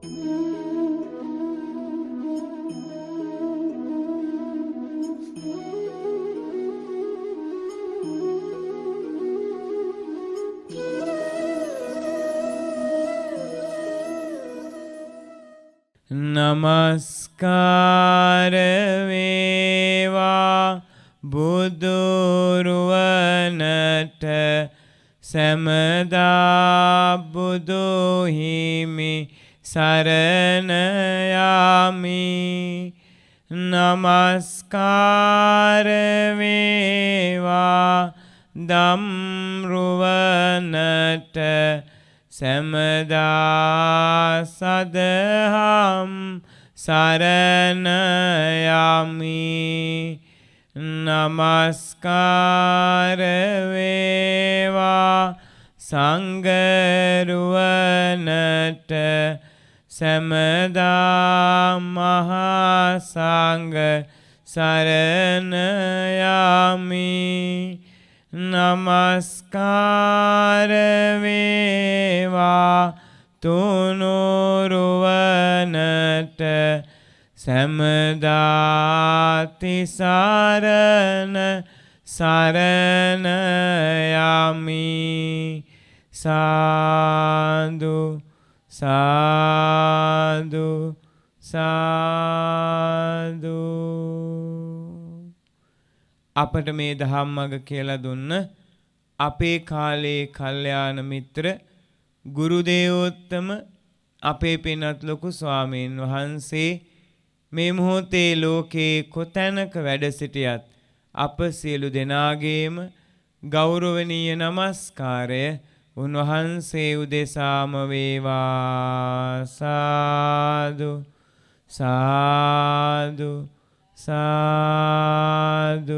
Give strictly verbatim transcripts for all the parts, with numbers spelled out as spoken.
නමස්කාර වේවා බුදුරුවනට සැමදා බුදු හිමි සරණ යමි. නමස්කාර වේවා ධම්රුවනට සැමදා සදහම් සරණ යමි. නමස්කාර වේවා සංඝරුවනට සැමදා මහා සංඝ සරණ යමි. නමස්කාර වේවා තුනුරුවනට සැමදා තිසරණ සරණ යමි. සාදු සාදු සාදු. අපට මේ ධම්මග කියලා දුන්න අපේ කාලේ කල්යාණ මිත්‍ර ගුරු දේවෝත්තම අපේ පින්වත් ලොකු ස්වාමීන් වහන්සේ මේ මොහොතේ ලෝකේ කොතැනක වැඩ සිටියත් අප සියලු දෙනාගේම ගෞරවනීය නමස්කාරය උන්වහන්සේ උදෙසාම වේවා. සාදු සාදු සාදු.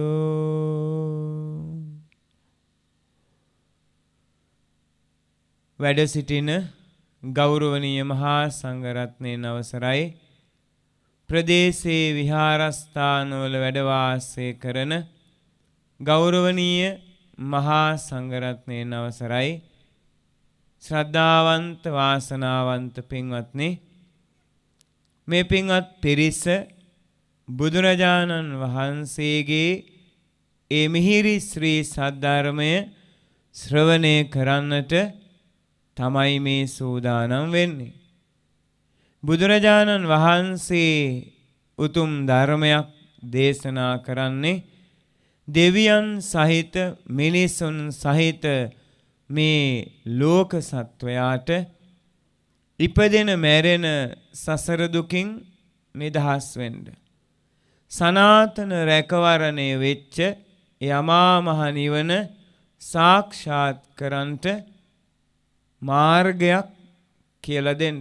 වැඩ සිටින ගෞරවනීය මහා සංඝරත්නයන් අවසරයි. ප්‍රදේශයේ විහාරස්ථානවල වැඩ වාසය කරන ගෞරවනීය මහා සංඝරත්නයන් අවසරයි. ශ්‍රද්ධාවන්ත වාසනාවන්ත පින්වත්නි, මේ පින්වත් පිරිස බුදුරජාණන් වහන්සේගේ ඒ මිහිරි ශ්‍රී සද්ධර්මය ශ්‍රවණය කරන්නට තමයි මේ සූදානම් වෙන්නේ. බුදුරජාණන් වහන්සේ උතුම් ධර්මයක් දේශනා කරන්නේ දෙවියන් සහිත මිනිසුන් සහිත මේ ලෝක සත්වයාට ඉපදෙන මැරෙන සසර දුකින් නිදහස් වෙන්න, සනාතන රැකවරණය වෙච්ච යමා මහ නිවන සාක්ෂාත් කරන්ට මාර්ගයක් කියලා දෙන්න.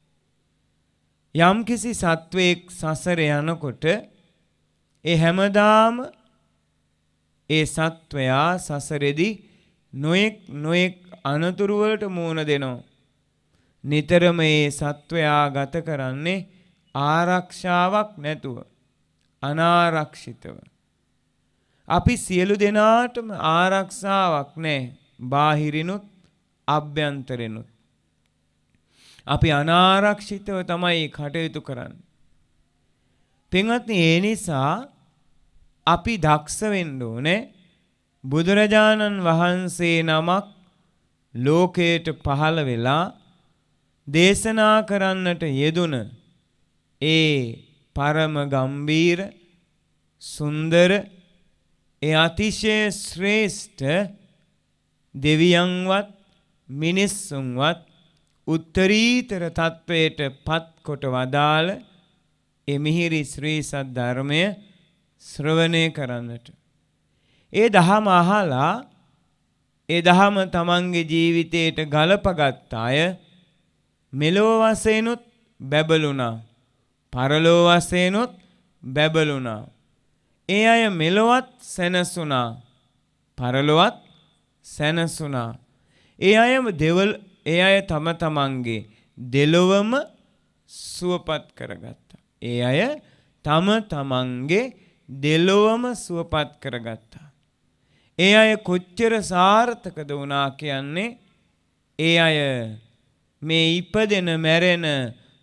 යම්කිසි සත්වයක් සසර යනකොට ඒ හැමදාම ඒ සත්වයා සසරෙදී නොයෙක් නොයෙක් අනතුරු වලට මුහුණ දෙනවා. නිතරම ඒ සත්වයා ගත කරන්නේ ආරක්ෂාවක් නැතුව, අනාරක්ෂිතව. අපි සියලු දෙනාටම ආරක්ෂාවක් නැහැ, බාහිරිනුත් අභ්‍යන්තරිනුත්. අපි අනාරක්ෂිතව තමයි කටයුතු කරන්නේ. පින්වත්නි, ඒ නිසා අපි දක්ෂ වෙන්න ඕනේ බුදුරජාණන් වහන්සේ නමක් ලෝකයට පහළ වෙලා දේශනා කරන්නට යෙදුන ඒ පරම ගම්බීර සුන්දර ඒ අතිශය ශ්‍රේෂ්ඨ දෙවියන්වත් මිනිස්සුන්වත් උත්තරීතර තත්වයට පත් කොට වදාළ ඒ මිහිරි ශ්‍රී සද්ධර්මය ශ්‍රවණය කරන්නට, ඒ දහම අහලා ඒ දහම තමන්ගේ ජීවිතයට ගලපගත් අය මෙලෝ වශයෙන්ුත් බැබළුණා, පරලෝ වශයෙන්ුත් බැබළුණා. ඒ අය මෙලොවත් සැනසුණා, පරලොවත් සැනසුණා. ඒ අයම දෙවල් ඒ අය තම තමන්ගේ දෙලොවම සුවපත් කරගත්තා. ඒ අය තම තමන්ගේ දෙලොවම සුවපත් කරගත්තා. ඒ අය කොච්චර සාර්ථකද වුණා කියන්නේ, ඒ අය මේ ඉපදෙන මැරෙන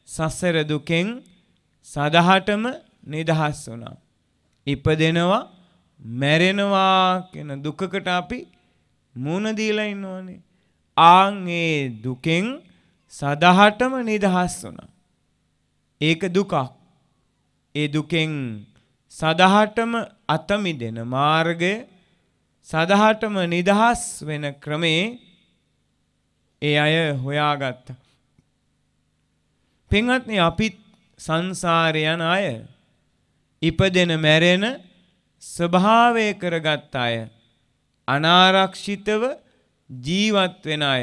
සසර දුකෙන් සදහටම නිදහස් වුණා. ඉපදෙනවා මැරෙනවා කියන දුකකට අපි මුණ දීලා ඉන්නවනේ. ආන් ඒ දුකෙන් සදහටම නිදහස් වුණා. ඒක දුකක්. ඒ දුකෙන් සදහටම අත මිදෙන මාර්ගය සදහටම නිදහස් වෙන ක්‍රමේ ඒ අය හොයාගත්තා. පින්වත්නි අපිත් සංසාරේ යන අය ඉපදෙන මැරෙන ස්වභාවය කරගත් අය අනාරක්ෂිතව ජීවත් වෙන අය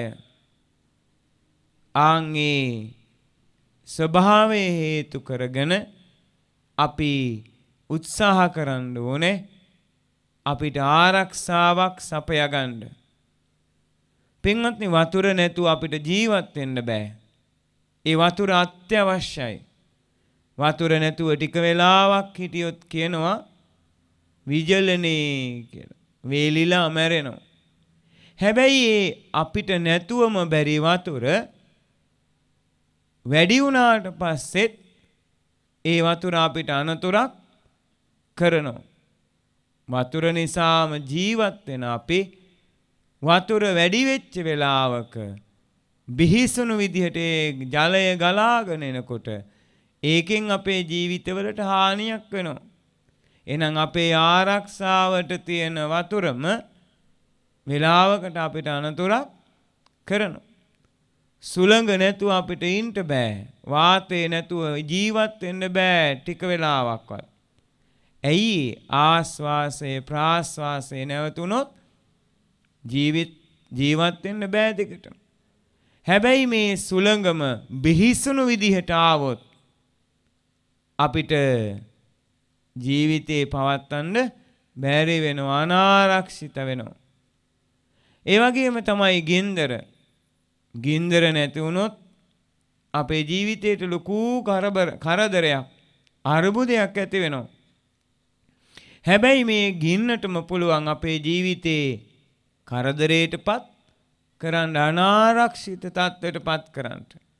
ආන්ගේ ස්වභාවය හේතු කරගෙන අපි උත්සාහ කරන්න ඕනේ අපිට ආරක්ෂාවක් සපයා ගන්න. පින්වත්නි වතුර නැතුව අපිට ජීවත් වෙන්න බෑ. ඒ වතුර අත්‍යවශ්‍යයි. වතුර නැතුව ටික වෙලාවක් හිටියොත් කියනවා විජලනේ කියලා. වේලිලා මැරෙනවා. හැබැයි අපිට නැතුවම බැරි වතුර වැඩි වුණාට පස්සෙත් ඒ වතුර අපිට අනතුරක් කරනවා. වතුර නිසාම ජීවත් වෙන අපි වතුර වැඩි වෙච්ච වෙලාවක බිහිසුණු විදිහට ජලය ගලාගෙන එනකොට ඒකෙන් අපේ ජීවිතවලට හානියක් වෙනවා. එහෙනම් අපේ ආරක්ෂාවට තියෙන වතුරම වෙලාවකට අපිට අනතුරක් කරනවා. සුළඟ නැතුව අපිට ඉන්න බෑ. වාතය නැතුව ජීවත් වෙන්න බෑ ටික වෙලාවක්වත්. ඇයි ආස්වාසය ප්‍රාස්වාසය නැවතුනොත් ජීවිත ජීවත් වෙන්න බෑ දෙකට. හැබැයි මේ සුළඟම බිහිසුණු විදිහට ආවොත් අපිට ජීවිතේ පවත්වන්න බැරි වෙනවා අනාරක්ෂිත වෙනවා. ඒ වගේම තමයි ගින්දර. ගින්දර නැති වුණොත් අපේ ජීවිතයට ලොකු කරදරයක් අර්බුදයක් ඇති වෙනවා. හැබැයි මේ ගින්නටම පුළුවන් අපේ ජීවිතේ කරදරයටපත් කරන්න අනාරක්ෂිත තත්ත්වයටපත් කරන්න.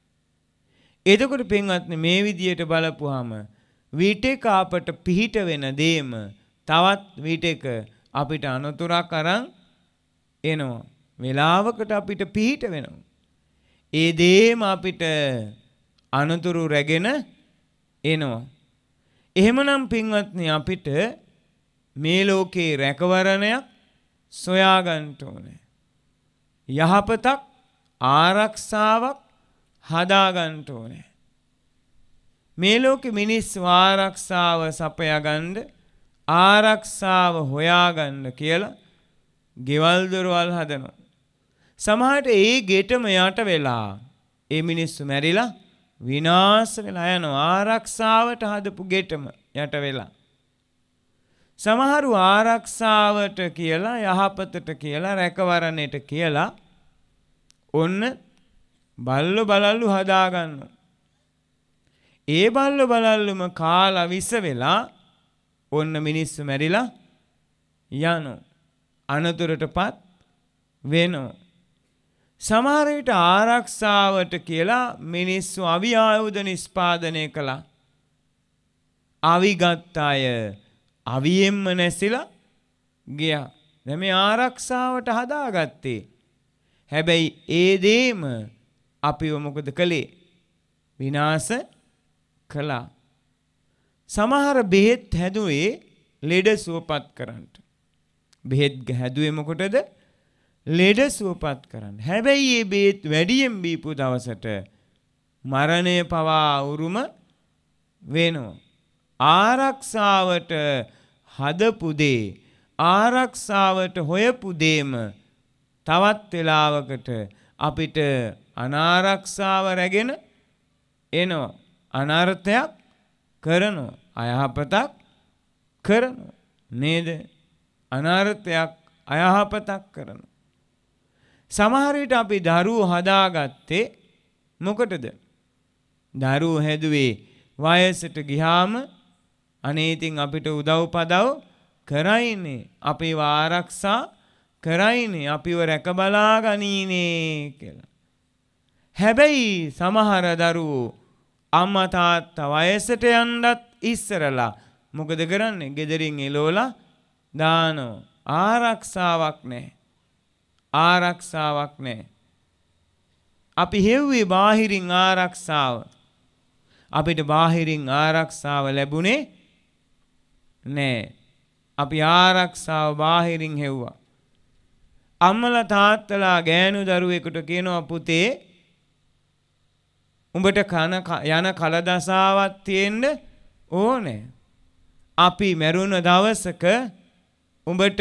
එතකොට පින්වත්නි මේ විදියට බලපුවාම විටක අපට පිහිට වෙන දේම තවත් විටක අපිට අනතුරක් අරන් එනවා. වෙලාවකට අපිට පිහිට වෙනවා. ඒ දේම අපිට අනතුරු රැගෙන එනවා. එහෙමනම් පින්වත්නි අපිට මේ ලෝකේ රැකවරණයක් සොයා ගන්න ඕනේ. යහපතක් ආරක්ෂාවක් හදා ගන්න ඕනේ. මේ ලෝකෙ මිනිස්සු ආරක්ෂාව සපයා ගන්න ආරක්ෂාව හොයා ගන්න කියලා ගෙවල් දොරවල් හදනවා. සමහරට ඒ ගෙටම යට වෙලා ඒ මිනිස්සු මැරිලා විනාශ වෙලා යනවා. ආරක්ෂාවට හදපු ගෙටම යට වෙලා. සමහරු ආරක්ෂාවට කියලා යහපතට කියලා රැකවරණයට කියලා ඔන්න බල්ලු බලල්ලු හදා ගන්නවා. ඒ බල්ලු බලල්ලුම කාලා විස වෙලා ඔන්න මිනිස්සු මැරිලා යනවා. අනතුරටපත් වෙනවා. සමහර විට ආරක්ෂාවට කියලා මිනිස්සු අවි ආයුධ නිෂ්පාදනය කළා. අවි ගත්ත අය අවියෙන්ම නැසිලා ගියා. දැන් මේ ආරක්ෂාවට හදාගත්තේ. හැබැයි ඒ දේම අපිව මොකද කළේ? විනාශ කළා. සමහර බෙහෙත් හැදුවේ ලෙඩ සුවපත් කරන්න. බෙහෙත් හැදුවේ මොකටද? ලෙඩ සුවපත් කරන්න. හැබැයි මේ බෙහෙත් වැඩියෙන් බීපු දවසට මරණය පවා උරුම වෙනවා. ආරක්ෂාවට හදපු දේ ආරක්ෂාවට හොයපු දේම තවත් වෙලාවකට අපිට අනාරක්ෂාව රැගෙන එනවා. අනර්ථයක් කරනවා. අයහපතක් කරනවා. නේද? අනර්ථයක් අයහපතක් කරනවා. සමහර විට අපි දරුවෝ හදාගත්තේ මොකටද? දරුවෝ හැදුවේ වයසට ගියාම අනේ ඉතින් අපිට උදව් පදව් කරයිනේ. අපිව ආරක්ෂා කරයිනේ. අපිව රැක බලා ගනීනේ කියලා. හැබැයි සමහර දරුවෝ අම්මා තාත්තා වයසට යන්නත් ඉස්සරලා මොකද කරන්නේ? ගෙදරින් එලෝලා දානවා. ආරක්ෂාවක් නැහැ. ආරක්ෂාවක් නැහැ. අපි හෙව්වේ බාහිරින් ආරක්ෂාව. අපිට බාහිරින් ආරක්ෂාව ලැබුණේ නැහැ. අපි ආරක්ෂාව බාහිරින් හෙව්වා. අම්මලා තාත්තලා ගෑනු දරුවෙකුට කියනවා පුතේ උඹට කන යන කලදසාවක් තියෙන්න ඕනේ. අපි මැරුණ දවසක උඹට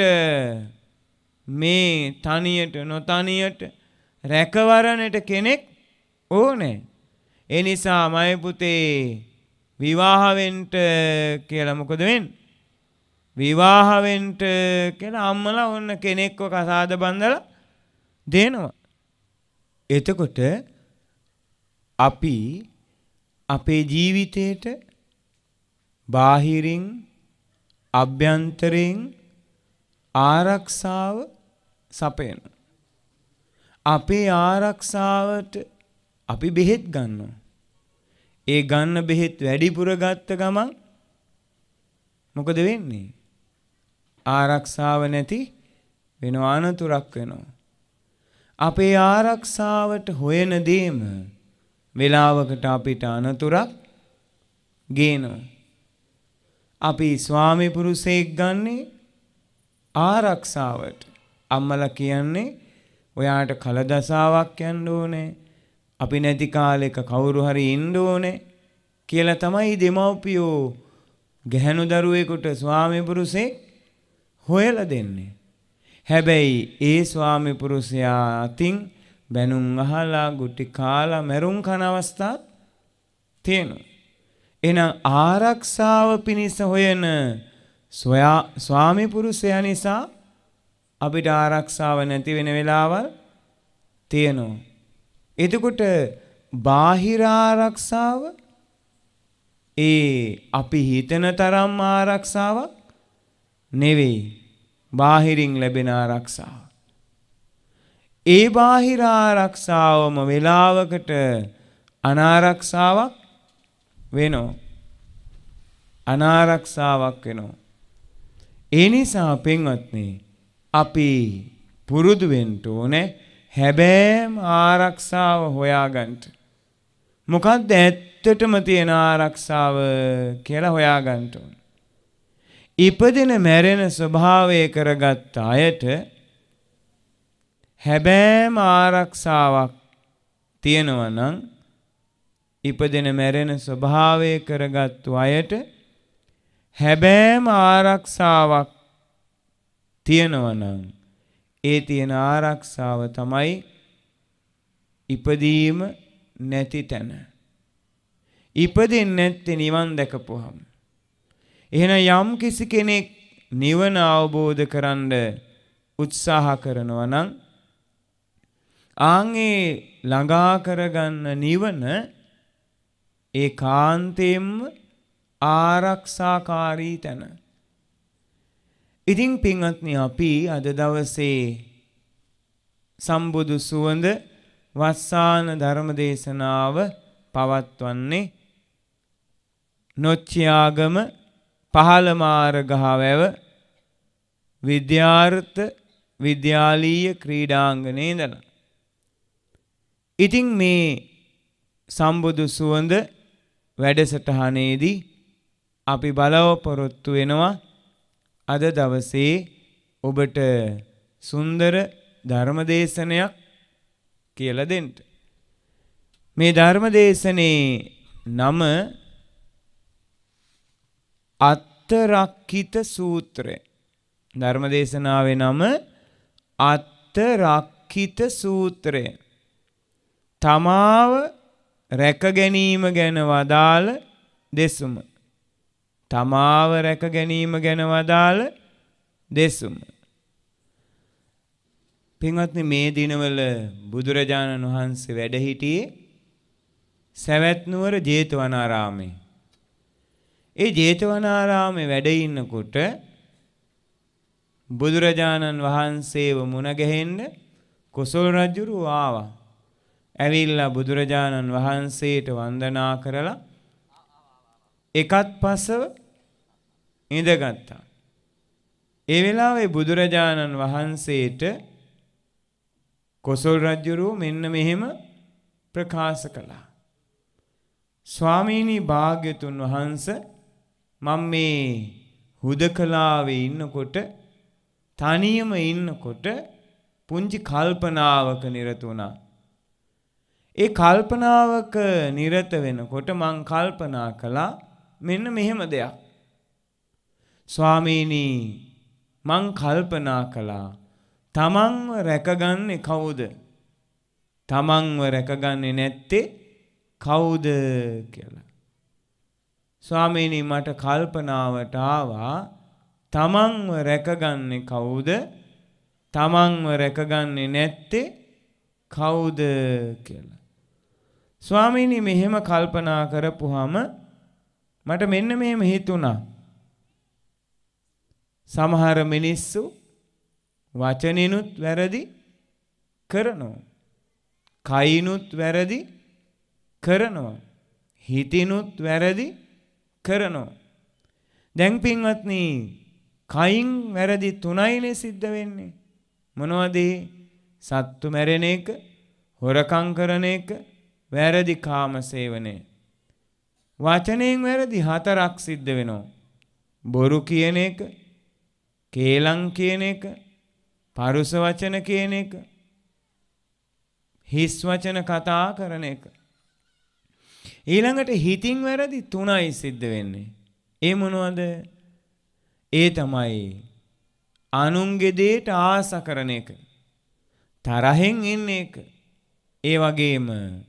මේ තනියට නොතනියට රැකවරණට කෙනෙක් ඕනේ. ඒ නිසා මයි පුතේ විවාහ වෙන්න කියලා මොකද වෙන්නේ? විවාහ වෙන්න කියලා අම්මලා ඔන්න කෙනෙක්ව කසාද බඳලා දෙනවා. එතකොට අපි අපේ ජීවිතේට බාහිරින් අභ්‍යන්තරයෙන් ආරක්ෂාව සපයන. අපේ ආරක්ෂාවට අපි බෙහෙත් ගන්නවා. ඒ ගන්න බෙහෙත් වැඩිපුර ගත්ත ගමන් මොකද වෙන්නේ? ආරක්ෂාව නැති වෙනවා, අනතුරක් වෙනවා. අපේ ආරක්ෂාවට හොයන දේම වෙලාවකට අපිට අනතුරක් ගේනවා. අපි ස්වාමි පුරුෂයෙක් ගන්නේ ආරක්ෂාවට. අම්මලා කියන්නේ ඔයාට කලදසාවක් යන්න ඕනේ, අපි නැති කාලෙක කවුරු හරි ඉන්න ඕනේ කියලා තමයි දෙමව්පියෝ ගැහණු දරුවෙකුට ස්වාමි පුරුෂයෙක් හොයලා දෙන්නේ. හැබැයි ඒ ස්වාමි පුරුෂයා අතින් බැනුම් අහලා ගුටි කාලා මැරුම් කන අවස්ථා තියෙනවා. එහෙනම් ආරක්ෂාව පිණිස හොයන ස්වාමි පුරුෂයා නිසා අපිට ආරක්ෂාව නැති වෙන වෙලාවල් තියෙනවා. එතකොට බාහිර ආරක්ෂාව ඒ අපි හිතන තරම් ආරක්ෂාවක් නෙවෙයි. බාහිරින් ලැබෙන ආරක්ෂාව. ඒ බාහිර ආරක්ෂාවම වෙලාවකට අනාරක්ෂාවක් වෙනවා. අනාරක්ෂාවක් වෙනවා. ඒ නිසා පින්වත්නි අපි පුරුදු වෙන්න ඕනේ හැබෑම ආරක්ෂාව හොයාගන්න. මොකක්ද ඇත්තටම තියෙන ආරක්ෂාව කියලා හොයාගන්න ඕනේ. ඉපදෙන මැරෙන ස්වභාවය කරගත් අයට හැබෑම ආරක්ෂාවක් තියෙනවා නම් ඉපදෙන මැරෙන ස්වභාවය කරගත්තු අයට හැබෑම ආරක්ෂාවක් තියෙනවා නම් ඒ තියෙන ආරක්ෂාව තමයි ඉපදීම නැති තැන. ඉපදින්නේ නැත්තේ නිවන් දැකපුවහම. එහෙනම් යම් කිසි කෙනෙක් නිවන අවබෝධ කරන්න උත්සාහ කරනවා නම් ආන්ගේ ළඟා කරගන්න නිවන ඒකාන්තයෙන්ම ආරක්ෂාකාරී තැන. ඉතින් පින්වත්නි අපි අද දවසේ සම්බුදු සුවඳ වස්සාන ධර්ම දේශනාව පවත්වන්නේ නොච්චියාගම පහළ මාර්ගහවැව විද්‍යාර්ථ විද්‍යාලීය ක්‍රීඩාංගණයේ ඉඳලා. ඉතින් මේ සම්බුදු සුවඳ වැඩසටහනේදී අපි බලාපොරොත්තු වෙනවා අද දවසේ ඔබට සුන්දර ධර්මදේශනයක් කියලා දෙන්න. මේ ධර්මදේශනේ නම අත්තරක්ඛිත සූත්‍රය. ධර්මදේශනාවේ නම අත්තරක්ඛිත සූත්‍රය. තමාව රැක ගැනීම ගැන වදාළ දෙසුම. තමාව රැක ගැනීම ගැන වදාළ දෙසුම. පින්වත්නි මේ දිනවල බුදුරජාණන් වහන්සේ වැඩ සිටියේ සවැත් නුවර ජේතවනාරාමේ. ඒ ජේතවනාරාමේ වැඩ ඉන්නකොට බුදුරජාණන් වහන්සේව මුණ ගැහෙන්න කොසල් රජුරු ආවා. ඇවිල්ලා බුදුරජාණන් වහන්සේට වන්දනා කරලා එකත් පසව ඉඳගත්තා. ඒ වෙලාවේ බුදුරජාණන් වහන්සේට කොසල් රජුරු මෙන්න මෙහෙම ප්‍රකාශ කළා. ස්වාමීනි භාග්‍යතුන් වහන්සේ මම මේ හුදකලාවේ ඉන්නකොට තනියම ඉන්නකොට පුංචි කල්පනාවක නිරත වුණා. ඒ කල්පනාවක නිරත වෙනකොට මං කල්පනා කළා මෙන්න මෙහෙම දෙයක්. ස්වාමීනි මං කල්පනා කළා තමන්ව රැකගන්නේ කවුද? තමන්ව රැකගන්නේ නැත්තේ කවුද කියලා. ස්වාමීනි මට කල්පනාවට ආවා තමන්ව රැකගන්නේ කවුද? තමන්ව රැකගන්නේ නැත්තේ කවුද කියලා. ස්වාමීනි මෙහෙම කල්පනා කරපුවාම මට මෙන්න මෙහෙම හිතුණා. සමහර මිනිස්සු වචනිනුත් වැරදි කරනවා. කයිනුත් වැරදි කරනවා. හිතිනුත් වැරදි කරනවා. දැන් පින්වත්නි කයින් වැරදි තුනයිනේ සිද්ධ වෙන්නේ. මොනවද? සත්තු මැරෙන එක, හොරකම් කරන එක, වැරදි කාම සේවනය. වචනයෙන් වැරදි හතරක් සිද්ධ වෙනවා. බොරු කියන එක, කේලම් කියන එක, පරුස වචන කියන එක, හිස් වචන කතා කරන එක. ඊළඟට හිතින් වැරදි තුනයි සිද්ධ වෙන්නේ. ඒ මොනවද? ඒ තමයි අනුන්ගේ දේට ආස කරන එක, තරහෙන් ඉන්න එක, ඒ වගේම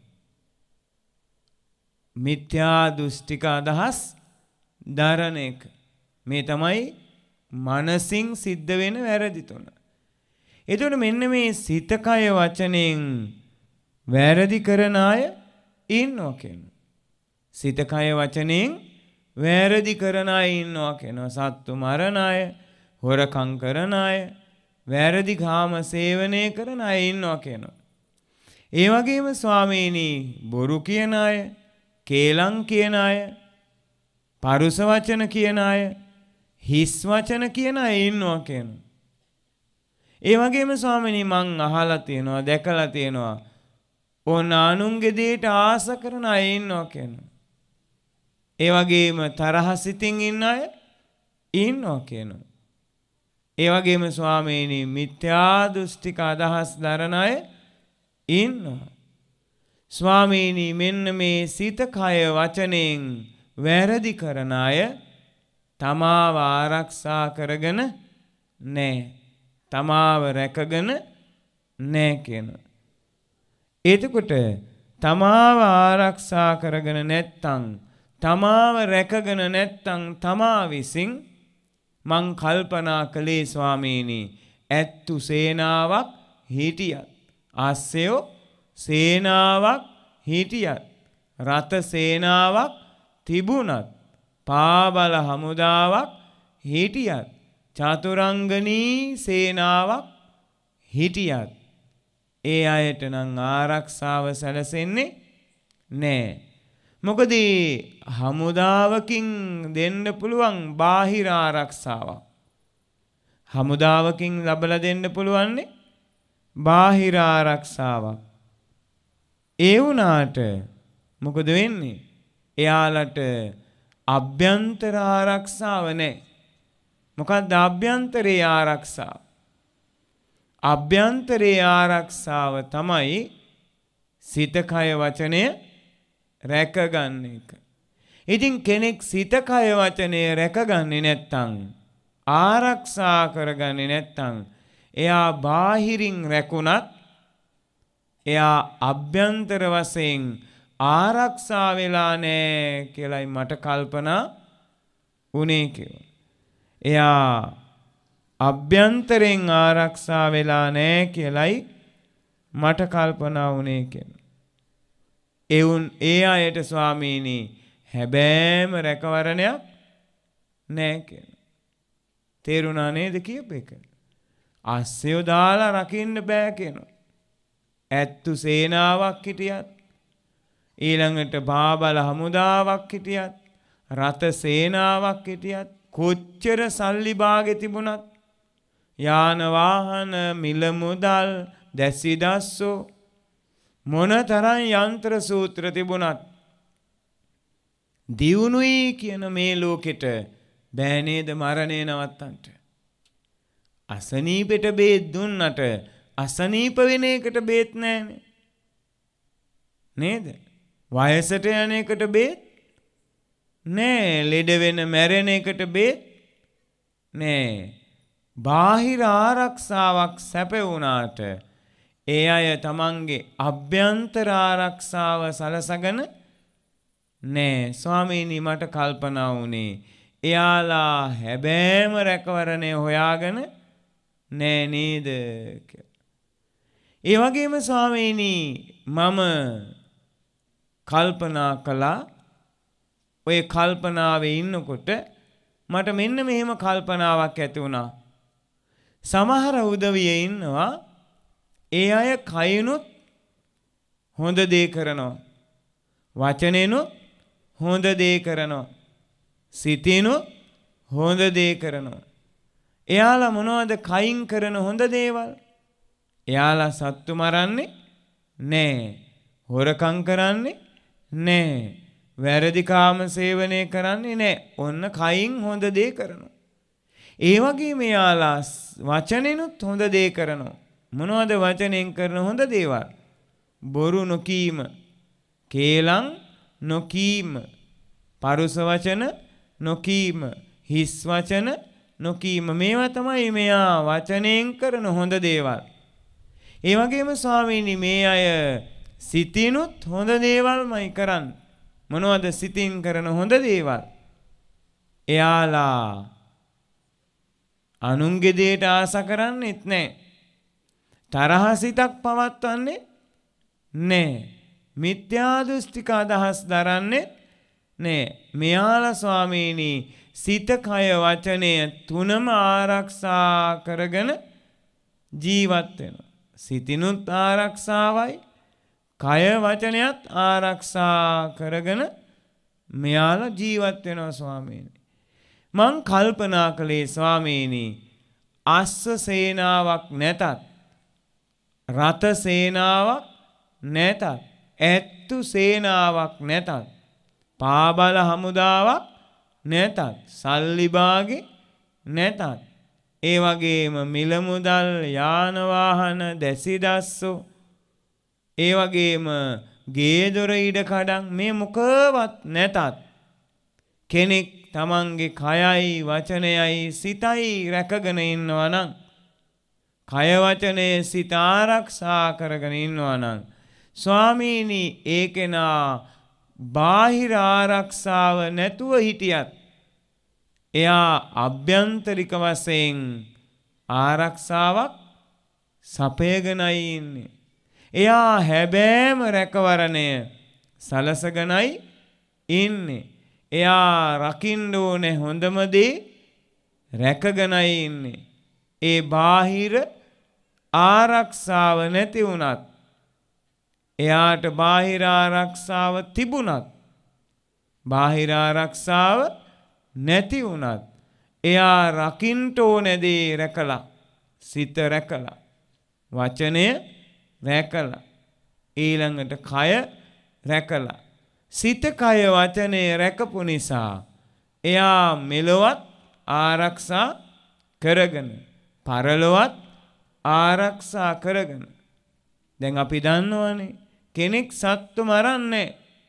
මිත්‍යා දෘෂ්ටික අදහස් දරන එක. මේ තමයි මනසින් සිද්ධ වෙන වැරදි තුන. එතකොට මෙන්න මේ සිත කය වචනෙන් වැරදි කරන අය ඉන්නවා කියනවා. සිත කය වචනෙන් වැරදි කරන අය ඉන්නවා කියනවා. සත්තු මරණ අය, හොරකම් කරන අය, වැරදි කාම සේවනය කරන අය ඉන්නවා කියනවා. ඒ වගේම ස්වාමීනි බොරු කියන අය, කේලම් කියන අය, පරුස වචන කියන අය, හිස් වචන කියන අය ඉන්නවා කියනවා. ඒ වගේම ස්වාමීනි මං අහලා තියෙනවා, දැකලා තියෙනවා ඕන අනුන්ගේ දේට ආස කරන අය ඉන්නවා කියනවා. ඒ වගේම තරහ සිතින් ඉන්න අය ඉන්නවා කියනවා. ඒ වගේම ස්වාමීනි මිත්‍යා දෘෂ්ටික අදහස් දරන අය ඉන්නවා. ස්වාමීනි මෙන්න මේ සිත කය වචනෙන් වැරදි කරන අය තමාව ආරක්ෂා කරගෙන නැහැ. තමාව රැකගෙන නැහැ කියනවා. එතකොට තමාව ආරක්ෂා කරගෙන නැත්තම්, තමාව රැකගෙන නැත්තම් තමා විසින් මං කල්පනා කළේ ස්වාමීනි ඇත්තු සේනාවක් හිටියත්, අස්සයෝ සේනාවක් හිටියත්, රත සේනාවක් තිබුණත්, පාබල හමුදාවක් හිටියත්, චතුරංගනී සේනාවක් හිටියත් ඒ අයට නම් ආරක්ෂාව සැලසෙන්නේ නැහැ. මොකද හමුදාවකින් දෙන්න පුළුවන් බාහිර ආරක්ෂාවක්. හමුදාවකින් ලබලා දෙන්න පුළුවන්නේ බාහිර ආරක්ෂාවක්. ඒ වුණාට මොකද වෙන්නේ? එයාලට අභ්‍යන්තර ආරක්ෂාව නැහැ. මොකක්ද අභ්‍යන්තරේ ආරක්ෂාව? අභ්‍යන්තරේ ආරක්ෂාව තමයි සිත කය වචනය රැකගන්න එක. ඉතින් කෙනෙක් සිත කය වචනය රැකගන්නේ නැත්තම්, ආරක්ෂා කරගන්නේ නැත්තම්, එයා බාහිරින් රැකුණත් එයා අභ්‍යන්තර වශයෙන් ආරක්ෂා වෙලා නැහැ කියලායි මට කල්පනා වුණේ කියලා. එයා අභ්‍යන්තරෙන් ආරක්ෂා වෙලා නැහැ කියලායි මට කල්පනා වුණේ කියලා. එවුන් ඒ අයට ස්වාමීනි හැබෑම රැකවරණයක් නැහැ කියලා. තේරුණා නේද කියප එක? අස්සයෝ දාලා රකින්න බෑ කියනවා. ඇත්තු සේනාවක් හිටියත් ඊළඟට බාබල හමුදාවක් හිටියත් රත සේනාවක් හිටියත් කොච්චර සල්ලි භාගෙ තිබුණත් යාන වාහන මිල මුදල් දැසි දස්සෝ මොනතරම් යන්ත්‍ර සූත්‍ර තිබුණත් දියුණුයි කියන මේ ලෝකෙට බෑ නේද මරණය නවත්තන්න. අසනීපෙට බේත් දුන්නට අසනීප වෙන එකට බේත් නැහැනේ. නේද? වයසට යන එකට බේත් නෑ. ලෙඩ වෙන මැරෙන එකට බේත් නෑ. බාහිර ආරක්ෂාවක් සැපෙවුනාට ඒ අය තමන්ගේ අභ්‍යන්තර ආරක්ෂාව සලසගෙන නෑ. ස්වාමීනි මට කල්පනා වුණේ එයාලා හැබෑම රැකවරණය හොයාගෙන නෑ නේද කියලා. ඒ වගේම ස්වාමීනි මම කල්පනා කළා ඔය කල්පනාවේ ඉන්නකොට මට මෙන්න මෙහෙම කල්පනාවක් ඇති වුණා. සමහර උදවියේ ඉන්නවා ඒ අය කයිනුත් හොඳ දේ කරනවා. වචනෙනුත් හොඳ දේ කරනවා. සිතිනුත් හොඳ දේ කරනවා. එයාලා මොනවද කයින් කරන හොඳ දේවල්? එයාලා සත්තු මරන්නේ නෑ. හොරකම් කරන්නේ නෑ. වැරදි කාම සේවනය කරන්නේ නෑ. ඔන්න කයින් හොඳ දේ කරනවා. ඒ වගේම එයාලා වචනෙනුත් හොඳ දේ කරනවා. මොනවද වචනෙන් කරන හොඳ දේවල්? බොරු නොකීම, කේලම් නොකීම, පරුස වචන නොකීම, හිස් වචන නොකීම. මේවා තමයි මෙයා වචනෙන් කරන හොඳ දේවල්. ඒ වගේම ස්වාමීනි මේ අය සිතිනුත් හොඳ දේවල්මයි කරන්නේ. මොනවද සිතින් කරන හොඳ දේවල්? එයාලා අනුන්ගේ දේට ආස කරන්නේත් නැහැ. තරහ සිතක් පවත්වන්නේ නැහැ. මිත්‍යා දෘෂ්ටික අදහස් දරන්නේ නැහැ. මෙයාලා ස්වාමීනි සිත කය වචනය තුනම ආරක්ෂා කරගෙන ජීවත් වෙනවා. සිතිනුත් ආරක්ෂාවයි කය වචනයත් ආරක්ෂා කරගෙන මෙයාලා ජීවත් වෙනවා ස්වාමීනි. මං කල්පනා කළේ ස්වාමීනි අස්ස සේනාවක් නැතත් රත සේනාවක් නැතත් ඇත්තු සේනාවක් නැතත් පාබල හමුදාවක් නැතත් සල්ලි භාගෙ නැතත් ඒ වගේම මිල මුදල් යාන වාහන දැසි දස්සෝ ඒ වගේම ගේ දොර ඉඩ කඩම් මේ මොකවත් නැතත් කෙනෙක් තමන්ගේ කයයි වචනයයි සිතයි රැකගෙන ඉන්නවා නම් කය වචනේ සිත ආරක්ෂා කරගෙන ඉන්නවා නම් ස්වාමීනි ඒ කෙනා බාහිර ආරක්ෂාව නැතුව හිටියත් එයා අභ්‍යන්තරික වශයෙන් ආරක්ෂාවක් සපයගෙනයි ඉන්නේ. එයා හැබෑම රැකවරණය සලසගෙනයි ඉන්නේ. එයා රකින්න ඕනේ හොඳම දේ රැකගෙනයි ඉන්නේ. ඒ බාහිර ආරක්ෂාව නැති වුණත් එයාට බාහිර ආරක්ෂාව තිබුණත් බාහිර ආරක්ෂාව නැති වුණත් එයා රකින්න ඕනේ දේ රැකලා සිත රැකලා වචනය රැකලා ඊළඟට කය රැකලා සිත කය වචනය රැකපු නිසා එයා මෙලොවත් ආරක්ෂා කරගෙන පරලොවත් ආරක්ෂා කරගෙන දැන් අපි දන්නවනේ කෙනෙක් සත්තු මරන්නේ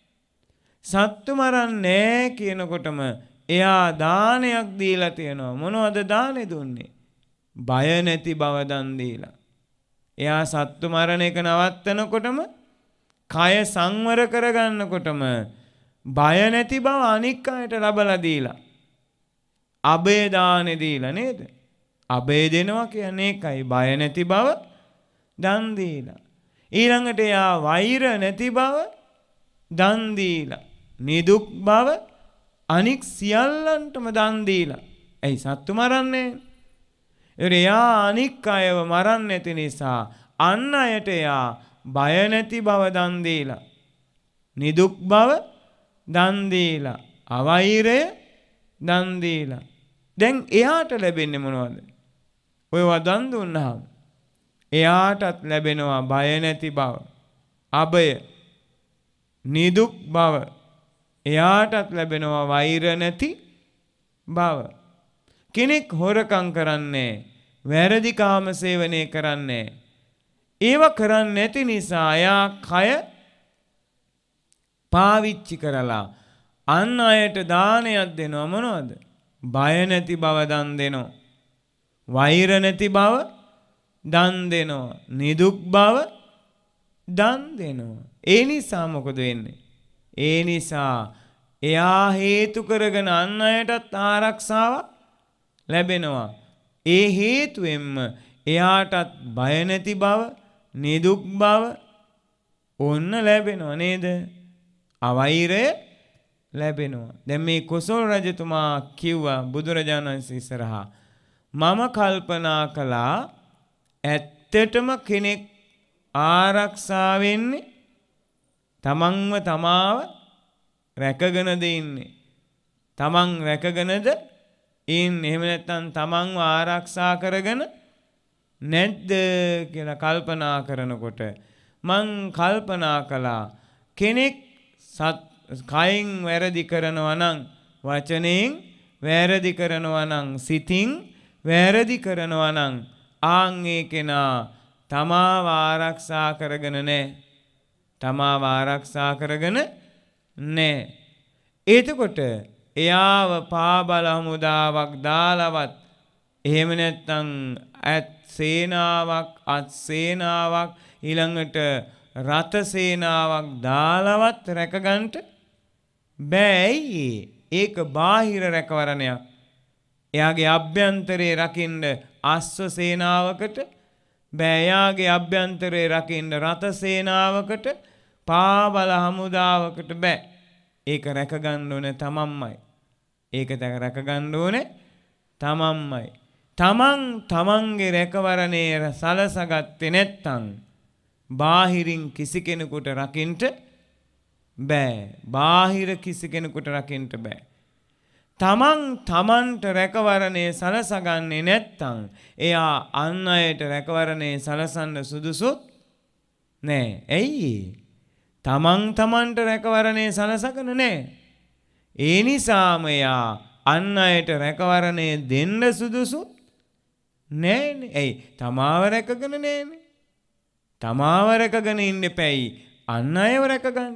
සත්තු මරන්නේ කියනකොටම එයා දානයක් දීලා තියෙනවා. මොනවද දානේ දුන්නේ? බය නැති බව දන් දීලා. එයා සත්තු මරණ එක නවත්තනකොටම කය සංවර කරගන්නකොටම බය නැති බව අනික් අයට ලබලා දීලා. අබේ දානේ දීලා නේද? අබේ දෙනවා කියන්නේ ඒකයි. බය නැති බව දන් දීලා. ඊළඟට එයා වෛර නැති බව දන් දීලා. නිදුක් බව අනික් සියල්ලන්ටම දන් දීලා. ඇයි සත්තු මරන්නේ? එයා අනික් අයව මරන්නේ නැති නිසා අන් අයට එයා බය නැති බව දන් දීලා, නිදුක් බව දන් දීලා, අවෛරය දන් දීලා. දැන් එයාට ලැබෙන්නේ මොනවද? ඔයවා දන් දුන්නාම එයාටත් ලැබෙනවා බය නැති බව, අභය, නිදුක් බව. එයාටත් ලැබෙනවා වෛර නැති බව. කෙනෙක් හොරකම් කරන්නේ, වැරදි කාම සේවනය කරන්නේ, ඒව කරන්නේ නැති නිසා එයා කය පාවිච්චි කරලා අන් අයට දානයක් දෙනවා. මොනවද? බය නැති බව දන් දෙනවා, වෛර නැති බව දන් දෙනවා, නිදුක් බව දන් දෙනවා. ඒ නිසා මොකද වෙන්නේ? ඒ නිසා එයා හේතු කරගෙන අන් අයටත් ආරක්ෂාවක් ලැබෙනවා. ඒ හේතුවෙන්ම එයාටත් බය නැති බව, නිදුක් බව ඔන්න ලැබෙනවා නේද? අවෛරය ලැබෙනවා. දැන් මේ කොසල් රජතුමා කිව්වා බුදුරජාණන් වහන්සේ ඉස්සරහා, මම කල්පනා කළා ඇත්තටම කෙනෙක් ආරක්ෂා වෙන්නේ තමන්ව තමාව රැකගෙනද ඉන්නේ, තමන් රැකගෙනද ඉන්නේ, එහෙම නැත්නම් තමන්ව ආරක්ෂා කරගෙන නැද්ද කියලා කල්පනා කරනකොට මං කල්පනා කළා කෙනෙක් සත් කයින් වැරදි කරනවා නම්, වචනයෙන් වැරදි කරනවා නම්, සිතින් වැරදි කරනවා නම් ආන් ඒ කෙනා තමාව ආරක්ෂා කරගෙන නැහැ. තමාව ආරක්ෂා කරගෙන නැහැ. එතකොට එයාව පාබල හමුදාවක් දාලවත්, එහෙම නැත්නම් අත් සේනාවක්, අත් සේනාවක්, ඊළඟට රත සේනාවක් දාලවත් රැකගන්න බෑ. ඒක බාහිර රැකවරණයක්. එයාගේ අභ්‍යන්තරේ රකින්න අස්ව සේනාවකට බෑ. එයාගේ අභ්‍යන්තරේ රකින්න රත සේනාවකට, පාබල හමුදාවකට බෑ. ඒක රැකගන්න ඕනේ තමන්මයි. ඒක රැකගන්න ඕනේ තමන්මයි. තමන් තමන්ගේ රැකවරණේ සලසගත්තේ නැත්තම් බාහිරින් කිසි කෙනෙකුට රකින්න බෑ. බාහිර කිසි කෙනෙකුට රකින්න බෑ. තමන් තමන්ට රැකවරණේ සලසගන්නේ නැත්තම් එයා අන් අයට රැකවරණේ සලසන්න සුදුසුත් නෑ. ඇයි? තමන් තමන්ට රැකවරණේ සලසගෙන නෑ. ඒ නිසාම එයා අන් අයට රැකවරණේ දෙන්න සුදුසුත් නෑනේ. ඇයි? තමාව රැකගෙන නෑනේ. තමාව රැකගෙන ඉන්න එපැයි අන් අයව රැකගන්න.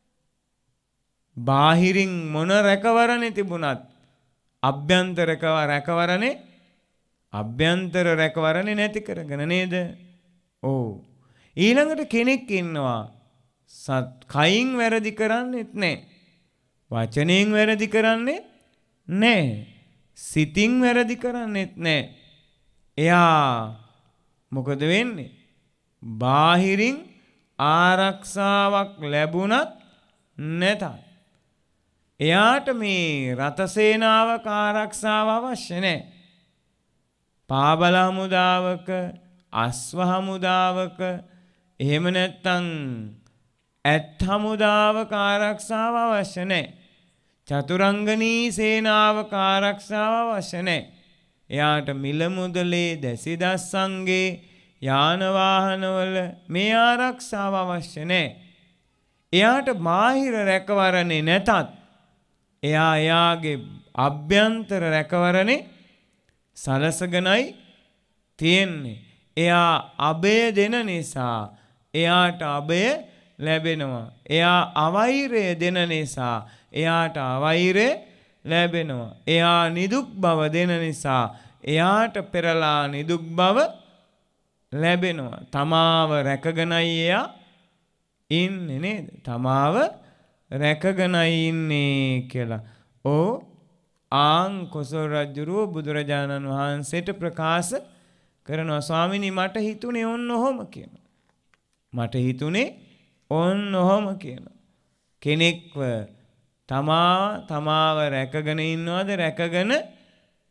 බාහිරින් මොන රැකවරණේ තිබුණත් අභ්‍යන්තර රැකවරණේ අභ්‍යන්තර රැකවරණේ නැති කරගෙන නේද? ඔව්. ඊළඟට කෙනෙක් ඉන්නවා සත් කයින් වැරදි කරන්නේත් නැහැ, වචනයෙන් වැරදි කරන්නේත් නැහැ, සිතින් වැරදි කරන්නේත් නැහැ. එයා මොකද වෙන්නේ? බාහිරින් ආරක්ෂාවක් ලැබුණත් නැතත් එයාට මේ රත සේනාවක ආරක්ෂාව අවශ්‍ය නැහැ. පාබල හමුදාවක, අස්ව හමුදාවක, එහෙම නැත්නම් ඇත් හමුදාවක ආරක්ෂාව අවශ්‍ය නැහැ. චතුරංගනී සේනාවක ආරක්ෂාව අවශ්‍ය නැහැ. එයාට මිල මුදලේ, දැසිදස්සන්ගේ, යාන වාහනවල මේ ආරක්ෂාව අවශ්‍ය නැහැ. එයාට බාහිර රැකවරණේ නැතත් එයා එයාගේ අභ්‍යන්තර රැකවරණේ සලසගෙනයි තියෙන්නේ. එයා අභය දෙන නිසා එයාට අභය ලැබෙනවා. එයා අවෛරය දෙන නිසා එයාට අවෛරය ලැබෙනවා. එයා නිදුක් බව දෙන නිසා එයාට පෙරලා නිදුක් බව ලැබෙනවා. තමාව රැකගෙනයි එයා ඉන්නේ නේද? තමාව රැකගෙනයි ඉන්නේ කියලා. ඕ ආන් කොසල් රජුරුව බුදුරජාණන් වහන්සේට ප්‍රකාශ කරනවා. ස්වාමිනී මට හිතුනේ ඔන්න ඔහොම කියනවා. මට හිතුනේ ඔන්න ඔහොම කියනවා. කෙනෙක්ව තමා තමාව රැකගෙන ඉන්නවද රැකගෙන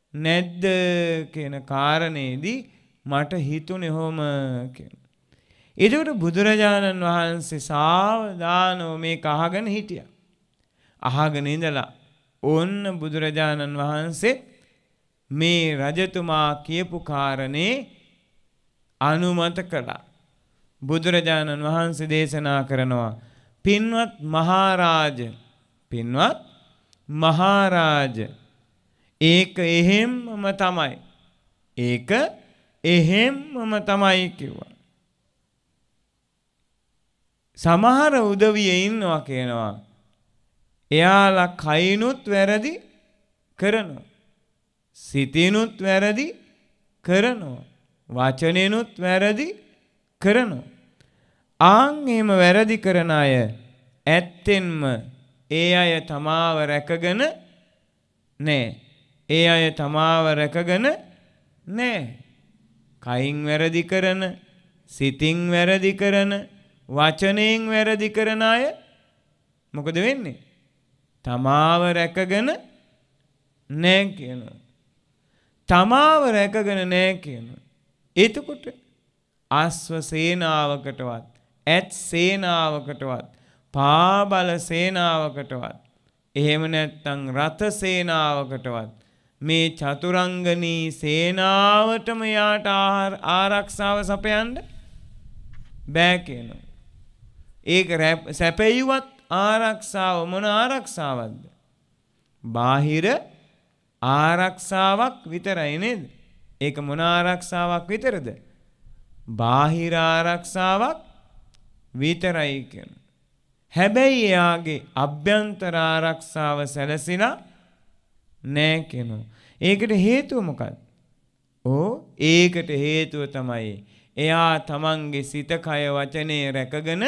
නැද්ද කියන කාරණේදී මට හිතුනේ ඔහොම කියනවා. ඒකට බුදුරජාණන් වහන්සේ සාවධානව මේක අහගෙන හිටියා. අහගෙන ඉඳලා ඕන්න බුදුරජාණන් වහන්සේ මේ රජතුමා කියපු කාරණේ අනුමත කළා. බුදුරජාණන් වහන්සේ දේශනා කරනවා පින්වත් මහරජ පින්වත් මහරජ ඒක එහෙම්ම තමයි ඒක එහෙම්ම තමයි කිව්වා. සමහර උදවිය ඉන්නවා කියනවා එයාලා කයිනුත් වැරදි කරනවා සිතිනුත් වැරදි කරනවා වචනෙනුත් වැරදි කරනවා. ආන් එහෙම වැරදි කරන අය ඇත්තෙන්ම ඒ අය තමාව රැකගෙන නෑ. ඒ අය තමාව රැකගෙන නෑ. කයින් වැරදි කරන, සිතින් වැරදි කරන, වචනයෙන් වැරදි කරන අය මොකද වෙන්නේ? තමාව රැකගෙන නෑ කියනවා. තමාව රැකගෙන නෑ කියනවා. එතකොට අස්ව සේනාවකටවත්, ඇත් සේනාවකටවත්, පාබල සේනාවකටවත්, එහෙම නැත්නම් රත සේනාවකටවත් මේ චතුරංගනී සේනාවටම යාට ආරක්ෂාව සපයන්න බෑ කියනවා. ඒක සැපෙයිවත් ආරක්ෂාව මොන ආරක්ෂාවක්ද? බාහිර ආරක්ෂාවක් විතරයි නේද? ඒක මොන ආරක්ෂාවක් විතරද? බාහිර ආරක්ෂාවක් විතරයි කියනවා. හැබැයි එයාගේ අභ්‍යන්තර ආරක්ෂාව සැලසිලා නෑ කියනවා. ඒකට හේතුව මොකක්ද? ඕ ඒකට හේතුව තමයි එයා තමන්ගේ සිත කය වචනේ රැකගෙන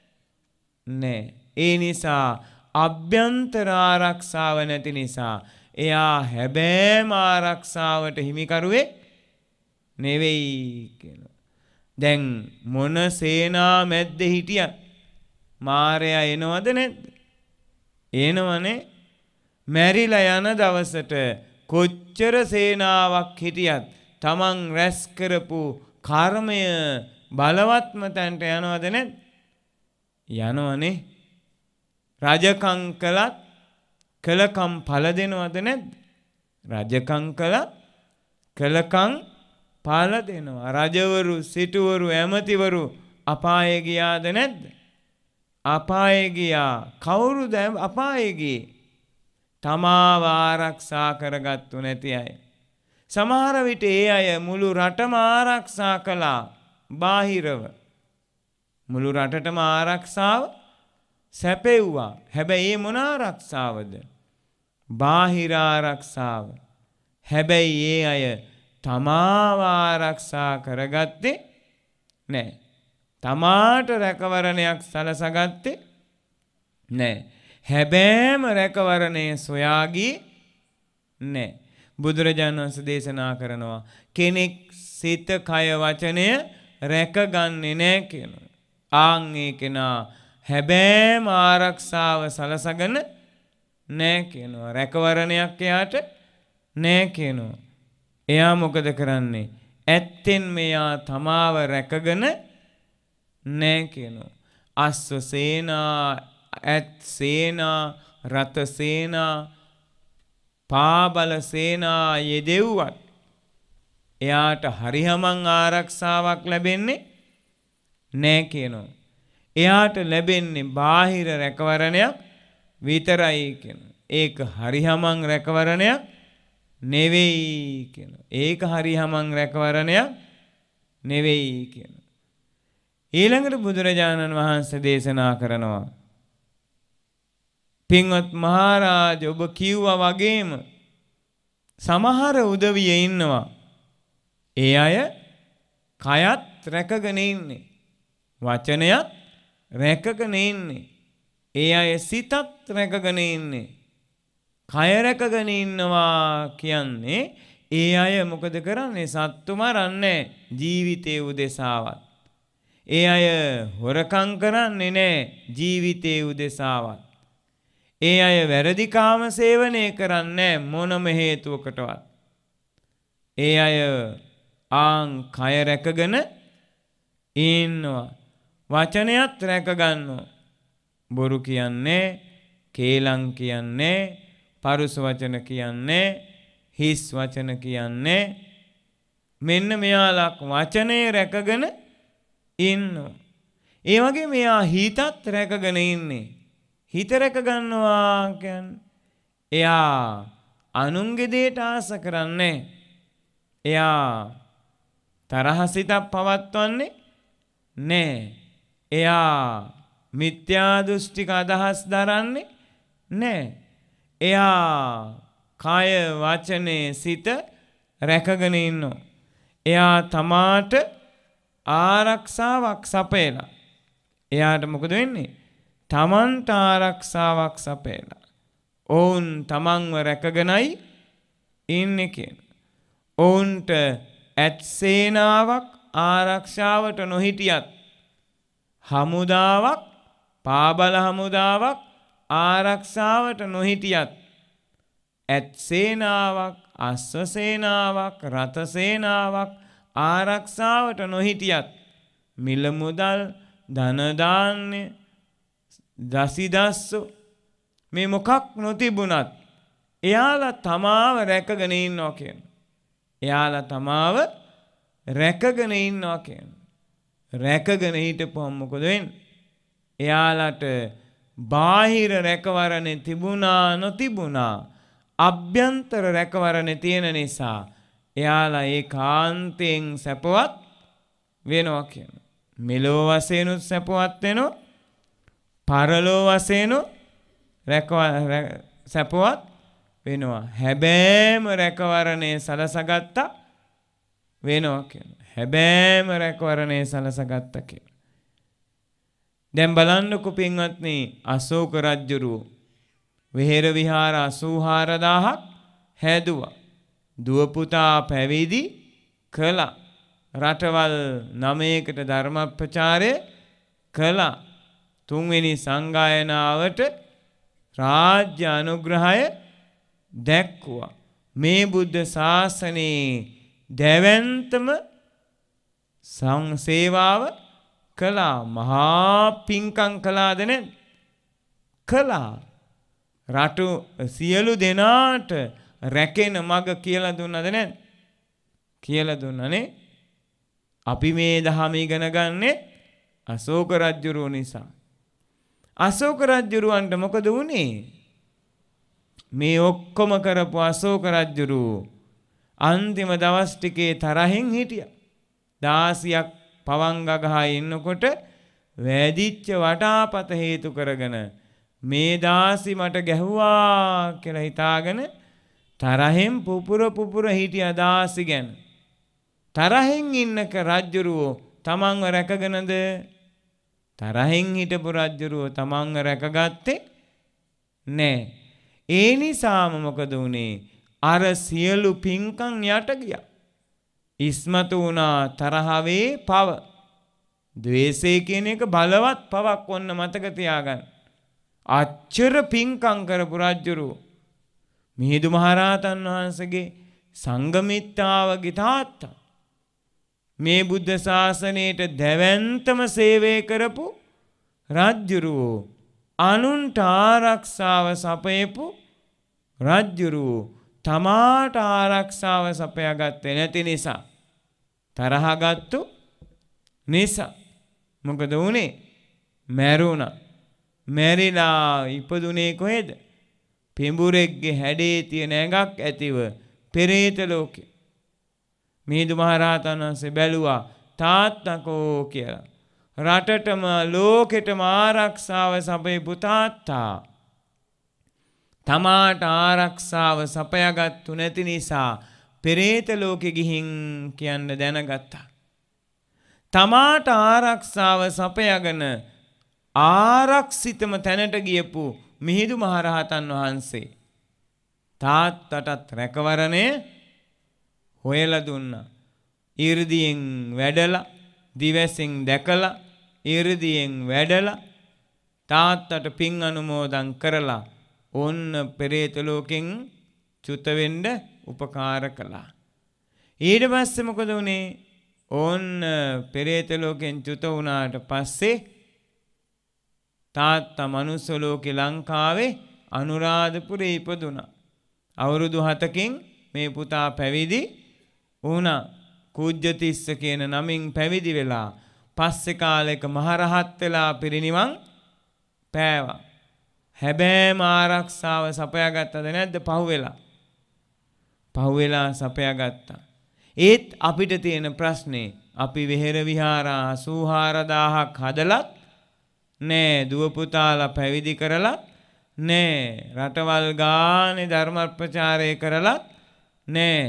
නෑ. ඒ නිසා අභ්‍යන්තර ආරක්ෂාව නැති නිසා එයා හැබෑම ආරක්ෂාවට හිමිකරුවෙක් නෙවෙයි කියනවා. දැන් මොන සේනා මැද්ද හිටියත් මාරයා එනවද නැද්ද? එනවනේ. මැරිලා යන දවසට කොච්චර සේනාවක් හිටියත් තමන් රැස් කරපු කර්මය බලවත්ම තැනට යනවද නැද්ද? යනවනේ. රජකම් කළත් කළකම් ඵල දෙනවද නැද්ද? රජකම් කළත් කළකම් ඵල දෙනවා. රජවරු, සිටුවරු, ඇමතිවරු අපායේ ගියාද නැද්ද? අපායේ ගියා. කවුරුද අපායේ ගියේ? තමාව ආරක්ෂා කරගත්තු නැති අය. සමහර විට ඒ අය මුළු රටම ආරක්ෂා කළා බාහිරව. මුළු රටටම ආරක්ෂාව සැපෙව්වා. හැබැයි ඒ මොන ආරක්ෂාවද? බාහිර ආරක්ෂාව. හැබැයි ඒ අය තමාව ආරක්ෂා කරගත්තේ නැහැ. තමාට රැකවරණයක් සලසගත්තේ නැහැ. හැබෑම රැකවරණය සොයාගී නැහැ. බුදුරජාණන් වහන්සේ දේශනා කරනවා කෙනෙක් සිත කය වචනය රැකගන්නේ නැහැ කියනවා. ආන් ඒ කෙනා හැබෑම ආරක්ෂාව සලසගෙන නැහැ කියනවා. රැකවරණයක් එයාට නැහැ කියනවා. එයා මොකද කරන්නේ? ඇත්තෙන් මෙයා තමාව රැකගෙන නැහැ කියනවා. අස්ව සේනා, ඇත් සේනා, රත සේනා, පාබල සේනා යෙදෙව්වත් එයාට හරියමං ආරක්ෂාවක් ලැබෙන්නේ නැහැ කියනවා. එයාට ලැබෙන්නේ බාහිර රැකවරණයක් විතරයි කියනවා. ඒක හරියමං රැකවරණයක් නෙවෙයි කියනවා. ඒක හරියමං රැකවරණයක් නෙවෙයි කියනවා. ඊළඟට බුදුරජාණන් වහන්සේ දේශනා කරනවා පින්වත් මහරජ ඔබ කිව්වා වගේම සමහර උදවිය ඉන්නවා. ඒ අය කයත් රැකගෙන ඉන්නේ. වචනයත් රැකගෙන ඉන්නේ. ඒ අය සිතත් රැකගෙන ඉන්නේ. කය රැකගෙන ඉන්නවා කියන්නේ ඒ අය මොකද කරන්නේ? සත්තු මරන්නේ ජීවිතේ උදෙසාවත්. ඒ අය හොරකම් කරන්නේ නැහැ ජීවිතේ උදෙසාවත්. ඒ අය වැරදි කාම සේවනය කරන්නේ මොනම හේතුවකටවත්. ඒ අය ආන් කය රැකගෙන ඉන්නවා. වචනයත් රැක ගන්නවා. බොරු කියන්නේ, කේලම් කියන්නේ, පරුස වචන කියන්නේ, හිස් වචන කියන්නේ මෙන්න මෙයාලා වචනේ රැකගෙන ඉන්නවා. ඒ වගේ මෙයා හිතත් රැකගෙන ඉන්නේ. හිත රැක ගන්නවා කියන්නේ එයා අනුන්ගේ දේට ආස කරන්නේ. එයා තරහසිතක් පවත්වන්නේ නෑ. එයා මිත්‍යා දෘෂ්ටික අදහස් දරන්නේ නෑ. එයා කය වචනේ සිත රැකගෙන ඉන්නවා. එයා තමාට ආරක්ෂාවක් සපයලා. එයාට මොකද වෙන්නේ? තමන්ට ආරක්ෂාවක් සපයලා. ඔවුන් තමන්ව රැකගෙනයි ඉන්නේ කියන. ඔවුන්ට ඇත් සේනාවක් ආරක්ෂාවට නොහිටියත් හමුදාවක් පාබල හමුදාවක් ආරක්ෂාවට නොහිටියත් ඇත් සේනාවක් අස්ස සේනාවක් රත සේනාවක් ආරක්ෂාවට නොහිටියත් මිල මුදල් ධන ධාන්‍ය දසිදස්සු මේ මොකක් නොතිබුණත් එයාලා තමාව රැකගෙන ඉන්නවා කියන. එයාලා තමාව රැකගෙන ඉන්නවා කියන. රැකගෙන හිටපුවම මොකද වෙන්නේ? එයාලට බාහිර රැකවරණේ තිබුණා නොතිබුණා අභ්‍යන්තර රැකවරණේ තියෙන නිසා එයාලා ඒකාන්තයෙන් සැපවත් වෙනවා කියන. මෙලෝ වශයෙන් සැපවත් වෙනවා. පරලෝ වශයෙන් රැක සැපවත් වෙනවා. හැබෑම රැකවරණේ සලසගත්තා වෙනවා කියන. හැබෑම රැකවරණේ සලසගත්තා කියන. දැන් බලන්නකො පින්වත්නි අශෝක රජුරුව විහෙර විහාර අසූ හාරදාහක් හැදුවා. දුව පුතා පැවිදි කළා. රටවල් නවයකට ධර්ම ප්‍රචාරය කළා. තුන්වෙනි සංගායනාවට රාජ්‍ය අනුග්‍රහය දැක්වුවා. මේ බුද්ධ ශාසනයේ දැවැන්තම සංසේවාව කළා. මහා පින්කම් කළාද නැද්ද? කළා. රටු සියලු දෙනාට රැකෙන මඟ කියලා දුන්නද නැද්ද? කියලා දුන්නනේ. අපි මේ දහම ඉගෙන ගන්නේ අශෝක රජුරුව නිසා. අශෝක රජුරුවන්ට මොකද වුනේ? මේ ඔක්කොම කරපු අශෝක රජුරුව අන්තිම දවස් ටිකේ තරහින් හිටියා. දාසියක් පවංග ගහා ඉන්නකොට වැදිච්ච වටාපත හේතු කරගෙන මේ දාසි මට ගැහුවා කියලා හිතාගෙන තරහෙන් පුපුර පුපුර හිටියා දාසි ගැන. තරහෙන් ඉන්නක රජුරුව තමන්ව රැකගෙනද? තරහෙන් හිටපු රජුරුව තමන්ව රැකගත්තේ නෑ. ඒ නිසාම මොකද වුනේ? අර සියලු පින්කම් යට ගියා. ඉස්මතු වුණා තරහවේ පව. ද්වේෂය කියන එක බලවත් පවක් වොන්න මතක තියාගන්න. අච්චර පින්කම් කරපු රජුරුව මිහිඳු මහරහතන් වහන්සේගේ සංඝමිත්තාවගේ තාත්තා මේ බුද්ධ ශාසනයට දැවැන්තම සේවය කරපු රජුරුව අනුන්ට ආරක්ෂාව සපයපු රජුරුව තමාට ආරක්ෂාව සපයාගත්තේ නැති නිසා තරහගත්තු නිසා මොකද වුනේ? මැරුණා. මැරිලා ඉපදුනේ කොහෙද? පිඹුරෙක්ගේ හැඩේ තියෙන ඇඟක් ඇතිව පෙරේත ලෝකේ. මිහිඳු මහරහතන් වහන්සේ බැලුවා තාත්තකෝ කියලා. රටටම ලෝකෙටම ආරක්ෂාව සපයපු තාත්තා තමාට ආරක්ෂාව සපයාගත්තු නැති නිසා පෙරේත ලෝකෙ ගිහින් කියන්න දැනගත්තා. තමාට ආරක්ෂාව සපයාගෙන ආරක්ෂිතම තැනට ගියපු මිහිඳු මහරහතන් වහන්සේ තාත්තටත් රැකවරණය හොයලා දුන්නා. 이르දියෙන් වැඩලා දිවසින් දැකලා 이르දියෙන් වැඩලා තාත්තට පින් අනුමෝදන් කරලා ඔන්න පෙරේත ලෝකෙන් චුත වෙන්න උපකාර කළා. ඊට පස්සේ මොකද වුනේ? ඕන්න පෙරේත ලෝකෙන් චුත වුණාට පස්සේ තාත්තා මනුස්ස ලෝකේ ලංකාවේ අනුරාධපුරේ ඉපදුනා. අවුරුදු හතකින් මේ පුතා පැවිදි වුණා. කුජ්ජතිස්ස කියන නමින් පැවිදි වෙලා පස්සේ කාලයක මහරහත් වෙලා පිරිනිවන් පෑවා. හැබැයිම ආරක්ෂාව සපයාගත්තද නැද්ද? පහුවෙලා. පහුවෙලා සපයාගත්තා. ඒත් අපිට තියෙන ප්‍රශ්නේ අපි විහෙර විහාරා අසූ හාරදාහක් හදලත් නෑ, දුව පුතාලා පැවිදි කරලත් නෑ, රටවල් ගානේ ධර්ම ප්‍රචාරය කරලත් නෑ,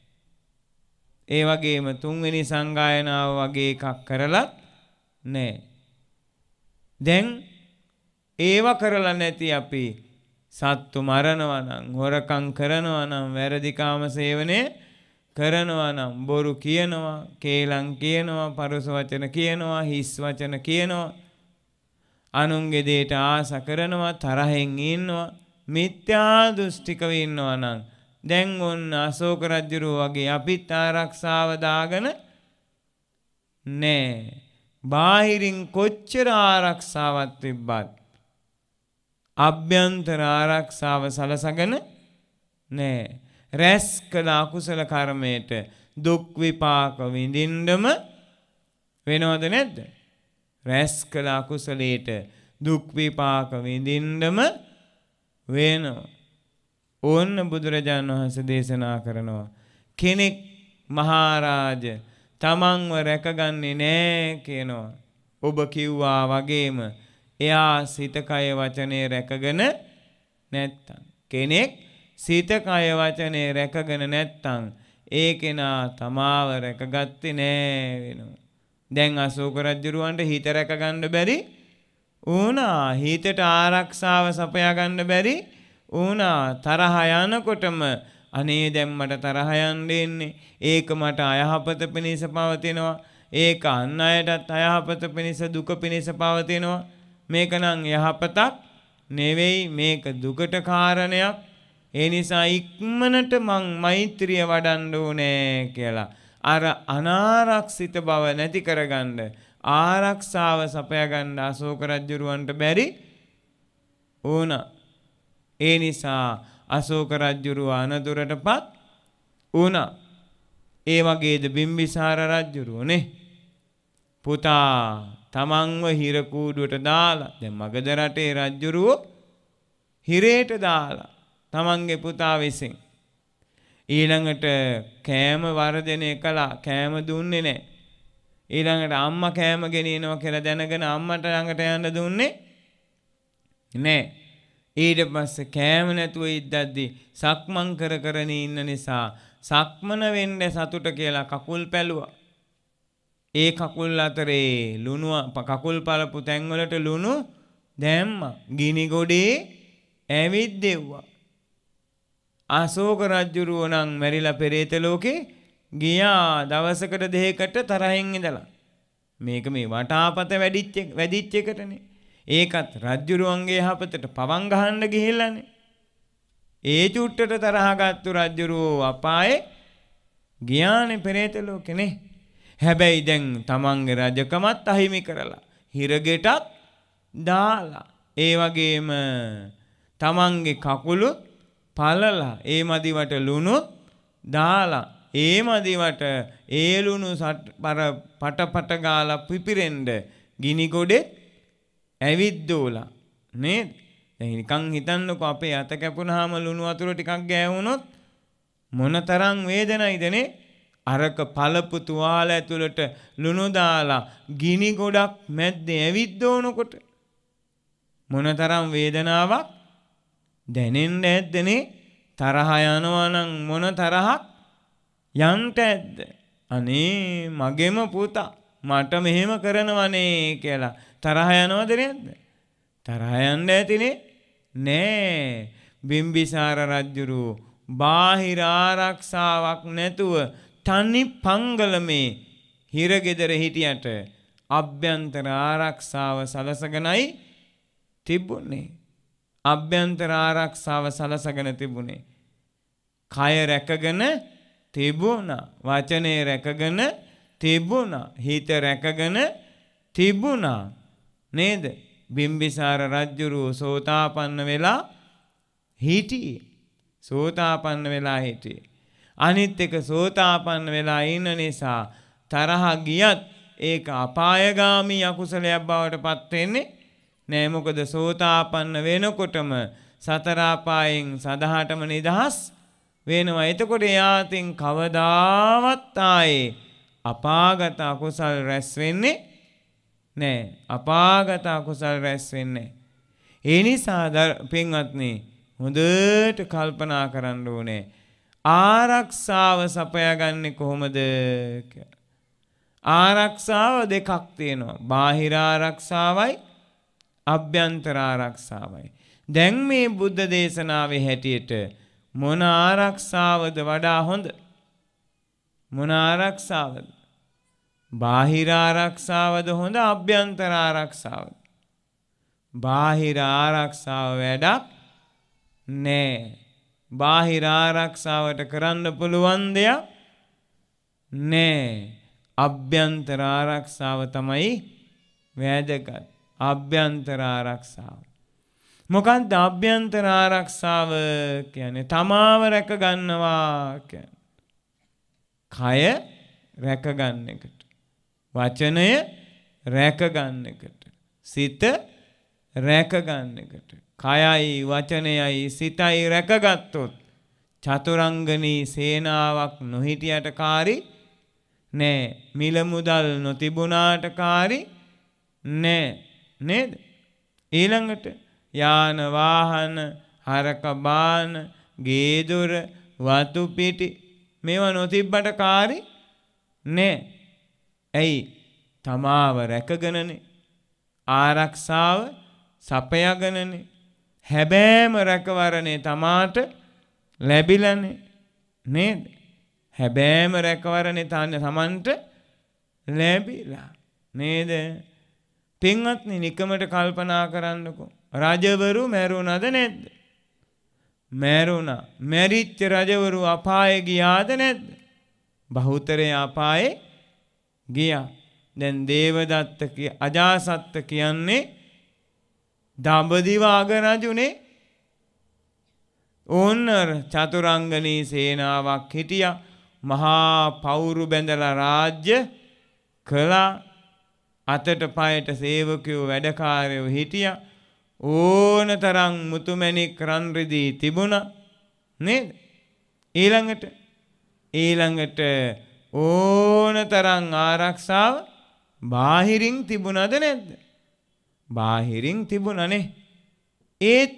ඒ වගේම තුන්වෙනි සංගායනාව වගේ එකක් කරලත් නෑ. දැන් ඒව කරලා නැති අපි සත්තු මරනවා නම්, හොරකම් කරනවා නම්, වැරදි කාම සේවනය කරනවා නම්, බොරු කියනවා, කේලම් කියනවා, පරුස වචන කියනවා, හිස් වචන කියනවා, අනුන්ගේ දේට ආස කරනවා, තරහෙන් ඉන්නවා, මිත්‍යා දෘෂ්ටිකව ඉන්නවා නම් දැන් ඔන්න අශෝක රජුරෝ වගේ අපිත් ආරක්ෂාව දාගෙන නෑ. බාහිරින් කොච්චර ආරක්ෂාවක් තිබ්බත් අභ්‍යන්තර ආරක්ෂාව සලසගෙන නෑ. රැස් කළ අකුසල කර්මයට දුක් විපාක විඳින්නම වෙනවද නැද්ද? රැස් කළ අකුසලයට දුක් විපාක විඳින්නම වෙනවා. ඕන්න බුදුරජාණන් වහන්සේ දේශනා කරනවා කෙනෙක් මහරජ තමන්ව රැකගන්නේ නෑ කියනවා. ඔබ කිව්වා වගේම එයා සිත කය වචනේ රැකගෙන නැත්තම්, කෙනෙක් සිත කය වචනේ රැකගෙන නැත්තම් ඒ කෙනා තමාව රැකගත්තේ නෑ වෙනවා. දැන් අශෝක රජුරවන්ට හිත රැකගන්න බැරි වුණා. හිතට ආරක්ෂාව සපයා ගන්න බැරි වුණා. තරහ යනකොටම අනේ දැන් මට තරහ යන්න එන්නේ, ඒක මට අයහපත පිණිස පවතිනවා, ඒක අන් අයටත් අයහපත පිණිස දුක පිණිස පවතිනවා, මේක නම් යහපතක් නෙවෙයි, මේක දුකට කාරණයක්, ඒ නිසා ඉක්මනට මං මෛත්‍රිය වඩන්න ඕනේ කියලා අර අනාරක්ෂිත බව නැති කරගන්න, ආරක්ෂාව සපයාගන්න අශෝක රජුරවන්ට බැරි වුණා. ඒ නිසා අශෝක රජුරුව අනතුරටපත් වුණා. ඒ වගේද බිම්බිසාර රජුරුවනේ පුතා තමන්ව හිර කූඩුවට දාලා, දැන් මගධ රටේ රජුරුව හිරේට දාලා තමන්ගේ පුතා විසින් ඊළඟට කෑම වර්ධනය කළා, කෑම දුන්නේ නැහැ. ඊළඟට අම්මා කෑම ගෙනියනවා කියලා දැනගෙන අම්මට ළඟට යන්න දුන්නේ නැහැ. ඊට පස්සේ කෑම නැතුව ඉද්දද්දී සක්මන් කර කරන ඉන්න නිසා සක්මන වෙන්න සතුට කියලා කකුල් පැලුවා. ඒ කකුල් අතරේ ලුණු කකුල් පළපු තැන් වලට ලුණු දැම්මා. ගිනි ගොඩේ ඇවිද්දෙව්වා. අශෝක රජුරුව නම් මැරිලා පෙරේත ලෝකේ ගියා. දවසකට දෙකකට තරහින් ඉඳලා. මේක මේ වටාපත වැඩිච්ච වැඩිච්ච එකටනේ. ඒකත් රජ්ජුරුවන්ගේ යහපතට පවන් ගහන්න ගිහිල්ලානේ. ඒ චුට්ටට තරහ ගත්තු රජ්ජුරුවෝ අපායේ ගියානේ පෙරේත ලෝකෙනේ. හැබැයි දැන් තමන්ගේ රජකමත් අහිමි කරලා හිරගෙටත් දාලා, ඒ වගේම තමන්ගේ කකුළු පළලා, ඒ මදිවට ලුණු දාලා, ඒ මදිවට ඒ ලුණු පට පට ගාලා පිපිරෙන්න ගිනි ගොඩේ ඇවිද්දෝලා නේද? දැන් නිකන් හිතන්නකෝ අපේ අත කැපුණාම ලුණු වතුර ටිකක් ගෑවුනොත් මොනතරම් වේදනයිදනේ? අරක පළපු තුවාල ඇතුළට ලුණු දාලා ගිනි ගොඩක් මැද්දේ ඇවිද්දෝනකොට මොනතරම් වේදනාවක් දැනෙන්න ඇද්දනේ? තරහ යනවා නම් මොන තරහක් යන්න ඇද්ද? අනේ මගේම පුතා මට මෙහෙම කරනවනේ කියලා තරහ යනවද නැද්ද? තරහ යන්න ඇතිනේ නෑ. බිම්බිසාර රජුරු බාහිර ආරක්ෂාවක් නැතුව තනි පංගලමේ හිරගෙදර හිටියට අභ්‍යන්තර ආරක්ෂාව සලසගෙනයි තිබුණේ. අභ්‍යන්තර ආරක්ෂාව සලසගෙන තිබුණේ. කය රැකගෙන තිබුණා, වචනේ රැකගෙන තිබුණා. හිත රැකගෙන තිබුණා. නේද? බිම්බිසාර රජුරුව සෝතාපන්න වෙලා හිටියේ. සෝතාපන්න වෙලා හිටියේ. අනිත් එක සෝතාපන්න වෙලා ඉන්න නිසා තරහ ගියත් ඒක අපායගාමී අකුසලයක් බවට පත් වෙන්නේ නෑ. මොකද සෝතාපන්න වෙනකොටම සතර අපායෙන් සදහටම නිදහස් වෙනවා. එතකොට එයාටින් කවදාවත් ආයේ අපාගත අකුසල් රැස් වෙන්නේ නෑ. අපාගත අකුසල් රැස් වෙන්නේ. ඒ නිසා පින්වත්නි හොඳට කල්පනා කරන්න ඕනේ. ආරක්ෂාව සපයාගන්නේ කොහොමද කියලා. ආරක්ෂාව දෙකක් තියෙනවා. බාහිර ආරක්ෂාවයි අභ්‍යන්තර ආරක්ෂාවයි. දැන් මේ බුද්ධ දේශනාවේ හැටියට මොන ආරක්ෂාවද වඩා හොඳ? මොන ආරක්ෂාවද? බාහිර ආරක්ෂාවද හොඳ අභ්‍යන්තර ආරක්ෂාවද? බාහිර ආරක්ෂාව වැඩක් නෑ. බාහිර ආරක්ෂාවට කරන්න පුළුවන් දෙයක් නෑ. අභ්‍යන්තර ආරක්ෂාව තමයි වැදගත්. අභ්‍යන්තර ආරක්ෂාව. මොකක්ද අභ්‍යන්තර ආරක්ෂාව කියන්නේ? තමාව රැක ගන්නවා කියන්නේ. කය රැක ගන්න එකට. වචනය රැක ගන්න එකට. සිත රැක ගන්න එකට. කයයි වචනයයි සිතයි රැකගත්තොත් චතුරංගනී සේනාවක් නොහිටියට කාරි නෑ. මිල මුදල් නොතිබුණාට කාරි නෑ. නේද? ඊළඟට යාන වාහන හරක බාන ගේ දොර වතු පිටි මේවා නොතිබ්බට කාරි නෑ. ඇයි? තමාව රැකගෙනනේ. ආරක්ෂාව සපයාගෙනනේ. හැබෑම රැකවරණේ තමාට ලැබිලානේ. නේද? හැබෑම රැකවරණේ තන්නේ තමන්ට ලැබිලා. නේද? පින්වත්නි නිකමට කල්පනා කරන්නකෝ. රජවරු මැරුණාද නැද්ද? මැරුණා. මැරිච්ච රජවරු අපායේ ගියාද නැද්ද? බහුතරය අපායේ ගියා. දැන් දේවදත්ත කිය අජාසත්ත කියන්නේ දඹදිව අග රජුනේ. ඕන්න චතුරංගනී සේනාවක් හිටියා. මහා පවුරු බැඳලා රාජ්‍ය කළා. අතට පයට සේවකයෝ වැඩකාරයෝ හිටියා. ඕන තරම් මුතුමැණික් රන් රිදී තිබුණා. නේද? ඊළඟට ඊළඟට ඕන තරම් ආරක්ෂාව බාහිරින් තිබුණාද නැද්ද? බාහිරින් තිබුණනේ. ඒත්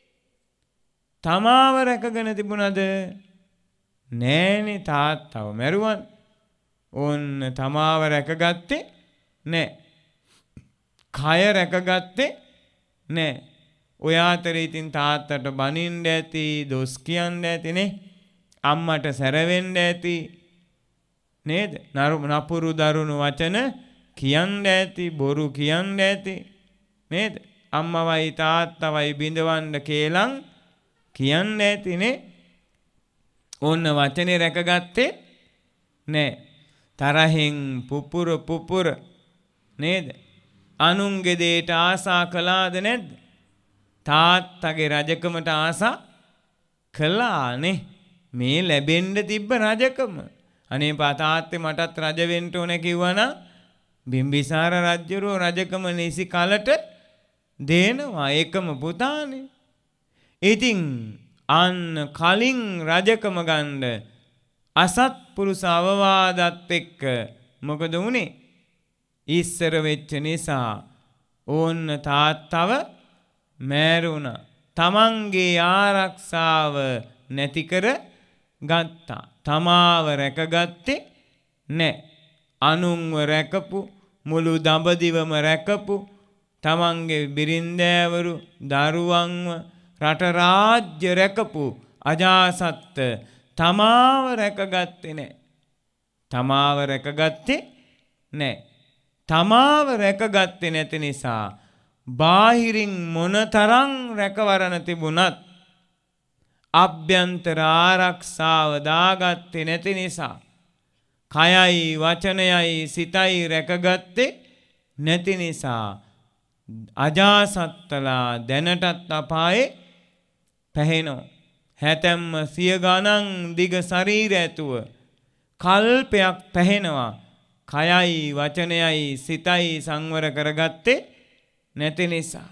තමාව රැකගෙන තිබුණාද? නෑනේ. තාත්තව මැරුවන්. ඕන්න තමාව රැකගත්තේ නෑ. කය රැකගත්තේ නෑ. ඔය අතරේ ඉතින් තාත්තට බනින්න ඇති, දොස් කියන්න ඇතිනේ. අම්මට සැරවෙන්න ඇති. නේද? නපුරු දරුණු වචන කියන්න ඇති, බොරු කියන්න ඇති. නේද? අම්මවයි තාත්තවයි බිඳවන්න කේලම් කියන්න ඇතිනේ. ඕන්න වචනේ රැකගත්තේ නෑ. තරහෙන් පුපුර පුපුර නේද? අනුන්ගේ දෙයට ආසා කළාද නැද්ද? තාත්තගේ රජකමට ආසා කළානේ. මේ ලැබෙන්න තිබ්බ රජකම. අනේ තාත්තේ මටත් රජ වෙන්න ඕන කිව්වනම් බිම්බිසාර රජුරෝ රජකම නිසි කලට දෙනවා. ඒකම පුතානේ. ඉතින් අන්න කලින් රජකම ගන්න අසත්පුරුෂ අවවාදත් එක්ක මොකද වුනේ? ඉස්සර වෙච්ච නිසා ඕන්න තාත්තව මෑරුණා. තමන්ගේ ආරක්ෂාව නැති කර ගත්තා. තමාව රැකගත්තේ නැහැ. අනුන්ව රැකපු, මුළු දඹදිවම රැකපු, තමන්ගේ බිරින්දෑවරු දරුවන්ව රට රාජ්‍ය රැකපු අජාසත්ත තමාව රැකගත්තේ නැහැ. තමාව රැකගත්තේ නැහැ. තමාව රැකගත්තේ නැති නිසා බාහිරින් මොනතරම් රැකවරණ තිබුණත් අභ්‍යන්තර ආරක්ෂාව දාගත්තේ නැති නිසා කයයි වචනයයි සිතයි රැකගත්තේ නැති නිසා අජාසත්තලා දැනටත් අපායේ පැහෙනවා. හැතැම්ම සිය ගණන් දිග ශරීර ඇතුව කල්පයක් පැහෙනවා. කයයි වචනයයි සිතයි සංවර කරගත්තේ නැති නිසා.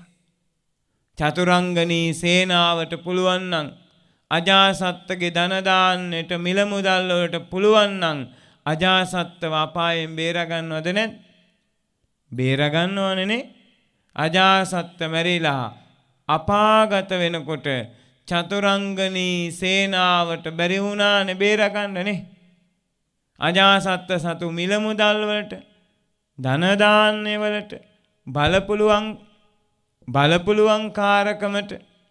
චතුරංගනී සේනාවට පුළුවන් නම් අජාසත්තගේ ධන දාන්නට මිල මුදල් වලට පුළුවන් නම් අජාසත්තව අපායෙන් බේර ගන්නවද නැද්ද? බේර ගන්නවනේ නේ. අජාසත්ත මැරිලා අපාගත වෙනකොට චතුරංගනී සේනාවට බැරි වුණානේ බේර ගන්නනේ. අජාසත්ත සතු මිල මුදල් වලට ධන දාන්නේ වලට බලපුලුවන් බලපුලුවන් කාරකමට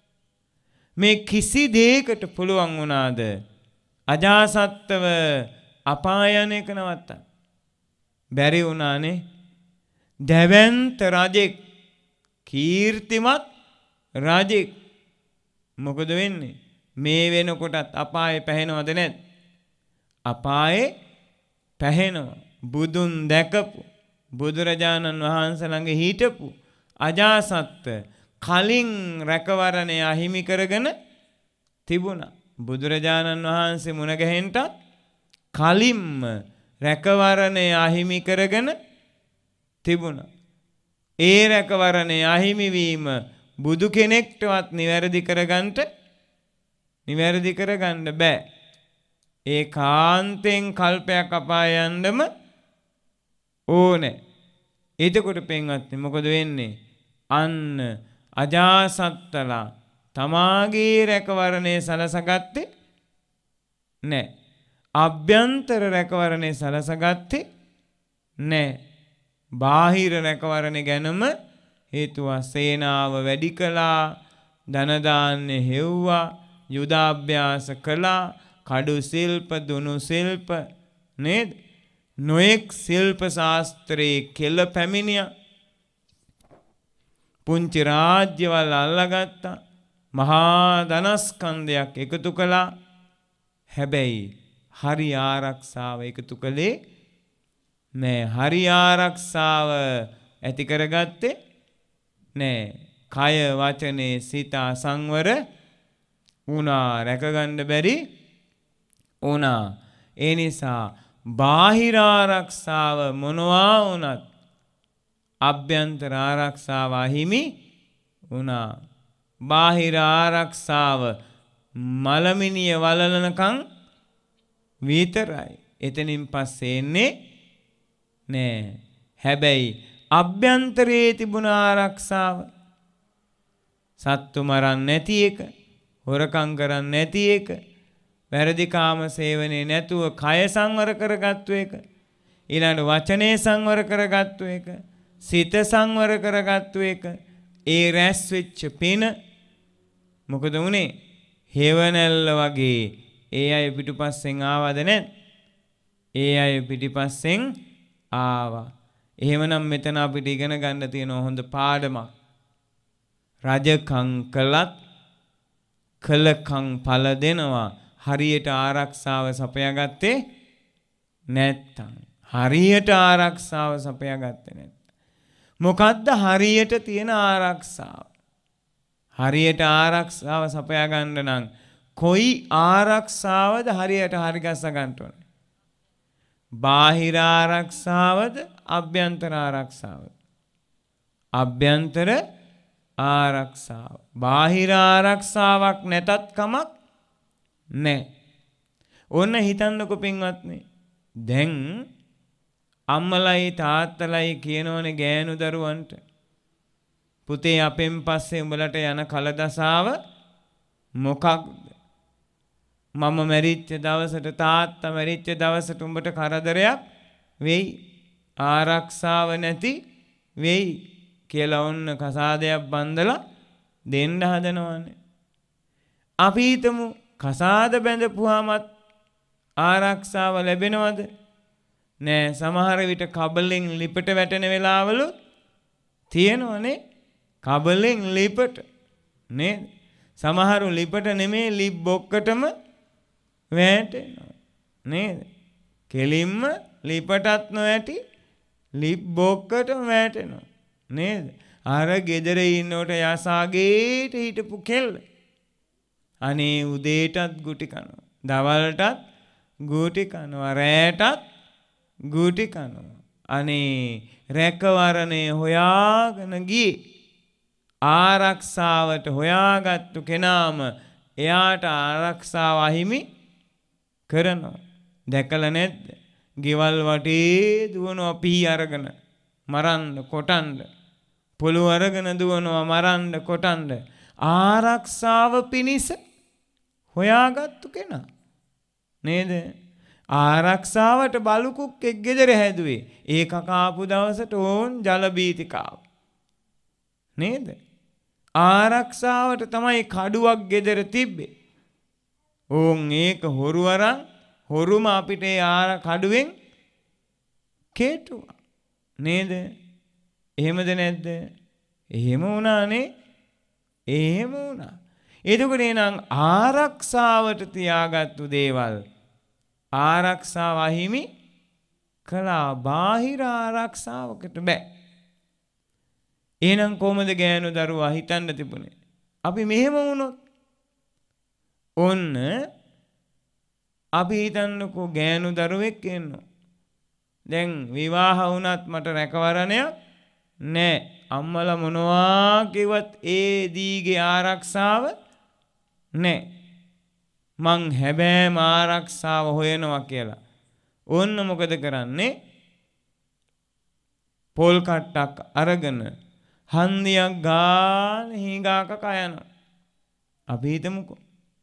මේ කිසි දෙයකට පුළුවන් වුණාද අජාසත්තව අපායන එක නවත්තන්න? බැරි වුණානේ. දැවැන්ත රජෙක් කීර්තිමත් රජෙක් මොකද වෙන්නේ? මේ වෙනකොටත් අපායේ පැහෙනවද නැද්ද? අපායේ පැහෙනවා. බුදුන් දැකපු බුදුරජාණන් වහන්සේ ළඟ හිටපු අජාසත්ත කලින් රැකවරණය අහිමි කරගෙන තිබුණා. බුදුරජාණන් වහන්සේ මුණ ගැහෙන්නත් කලින්ම රැකවරණය අහිමි කරගෙන තිබුණා. ඒ රැකවරණය අහිමි වීම බුදු කෙනෙක්ටවත් නිවැරදි කරගන්නට නිවැරදි කරගන්න බෑ. ඒ කාන්තෙන් කල්පයක් අපාය යන්නම ඕනේ. එතකොට පින්වත්නි මොකද වෙන්නේ? අන්න අජාසත්තලා තමාගේ රැකවරණය සලසගත්තේ නැහැ. අභ්‍යන්තර රැකවරණය සලසගත්තේ නැහැ. බාහිර රැකවරණය ගැනම හේතුව සේනාව වැඩි කළා, ධන දාන්නේ හෙව්වා, යුදාභ්‍යාස කළා, කඩු ශිල්ප දුනු ශිල්ප නේද? නොඑක් ශිල්ප ශාස්ත්‍රයේ කෙල පැමිණියා. පුංචි රාජ්‍යවල් අල්ලගත්තා. මහා ධනස්කන්ධයක් එකතු කළා. හැබැයි හරි ආරක්ෂාව එකතු කළේ නෑ. හරි ආරක්ෂාව ඇති කරගත්තේ නෑ. කය වචනේ සිත සංවර වුණා. රැකගන්න බැරි වුණා. ඒ නිසා බාහිර ආරක්ෂාව මොනවා වුණත් අභ්‍යන්තර ආරක්ෂාව අහිමි වුණා. බාහිර ආරක්ෂාව මලමිනිය වලලනකම් විතරයි. එතනින් පස්සේ එන්නේ නෑ. හැබැයි අභ්‍යන්තරයේ තිබුණ ආරක්ෂාව සත්තු මරන්න නැති එක, හොරකම් කරන්න නැති එක, වැරදි කාම සේවනයේ නැතුව කය සංවර කරගත්තු එක, ඊළඟ වචනේ සංවර කරගත්තු එක, සිත සංවර කරගත්තු එක, ඒ රැස් වෙච්ච පින මොකද වුනේ? හේවණල්ල වගේ ඒ අය පිටුපස්සෙන් ආවද නැත්? ඒ අය පිටිපස්සෙන් ආවා. එහෙමනම් මෙතන අපිට ඉගෙන ගන්න තියෙන හොඳ පාඩමක්. රජකම් කළත් කළකම් ඵල දෙනවා. හරියට ආරක්ෂාව සපයාගත්තේ නැත්තම්. හරියට ආරක්ෂාව සපයාගත්තේ නැත්තම්. මොකද්ද හරියට තියෙන ආරක්ෂාව? හරියට ආරක්ෂාව සපයා ගන්න නම් කොයි ආරක්ෂාවද හරියට හරි ගස්ස ගන්න ඕනේ? බාහිර ආරක්ෂාවද අභ්‍යන්තර ආරක්ෂාවද? අභ්‍යන්තර ආරක්ෂාව. බාහිර ආරක්ෂාවක් නැතත් කමක් නැහැ. ඕන්න හිතන්නකො පින්වත්නි. දැන් අම්මලයි තාත්තලයි කියනෝනේ ගෑනු දරුවන්ට පුතේ අපෙන් පස්සේ උඹලට යන කලදසාව මොකක්ද? මම මැරිච්ච දවසට තාත්තා මැරිච්ච දවසට උඹට කරදරයක් වෙයි, ආරක්ෂාව නැති වෙයි කියලා ඔන්න කසාදයක් බඳලා දෙන්න හදනවානේ. අපි හිතමු කසාද බැඳපුවාමත් ආරක්ෂාව ලැබෙනවද? නෑ. සමහර විට කබලෙන් ලිපට වැටෙන වෙලාවලු තියෙනවනේ. කබලෙන් ලිපට නේද? සමහරු ලිපට නෙමේ ලිප් බොක්කටම වැටෙනවා නේද? කෙලින්ම ලිපටත් නොඇටි ලිප් බොක්කටම වැටෙනවා නේද? අර ගෙදර ඉන්නකොට යසාගේට හිටපු කෙල්ල අනේ උදේටත් ගුටි කනවා, දවල්ටත් ගුටි කනවා, රෑටත් ගුටි කනවා. අනේ රැකවරණය හොයාගෙන ගියේ ආරක්ෂාවට හොයාගත්තු කෙනාම එයාට ආරක්ෂාව අහිමි කරනවා. දැකලා නැද්ද? ගෙවල් වටේ දුවනවා පිහි අරගෙන මරන්න කොටන්න, පොළු අරගෙන දුවනවා මරන්න කොටන්න. ආරක්ෂාව පිණිස හොයාගත්තු කෙනා නේද? ආරක්ෂාවට බලුකුක්ෙක් ගෙදර හැදුවේ. ඒක කාපු දවසට ඕන් ජල බීතිකාව නේද? ආරක්ෂාවට තමයි කඩුවක් ගෙදර තිබ්බේ. ඕන් ඒක හොරු අරන් හොරුම අපිට ආර කඩුවෙන් කෙටුවා නේද? එහෙමද නැද්ද? එහෙම වුණානේ. එහෙම වුණා. එතකොට එනං ආරක්ෂාවට තියාගත්තු දේවල් ආරක්ෂාව අහිමි කළා. බාහිර ආරක්ෂාවකට බෑ. එහෙනම් කොහොමද ගෑනු දරුවා හිතන්න තිබුණේ? අපි මෙහෙම වුණොත් ඔන්න අපි හිතන්නකෝ ගෑනු දරුවෙක් ඉන්නවා. දැන් විවාහ වුණත් මට රැකවරණයක් නෑ. අම්මලා මොනවා කිව්වත් ඒ දීගේ ආරක්ෂාව නෑ. මං හැබෑම ආරක්ෂාව හොයනවා කියලා. ඔන්න මොකද කරන්නේ? පොල් කට්ටක් අරගෙන හන්දියක් ගාන හීගාක කයනවා. අපි හිතමුකෝ.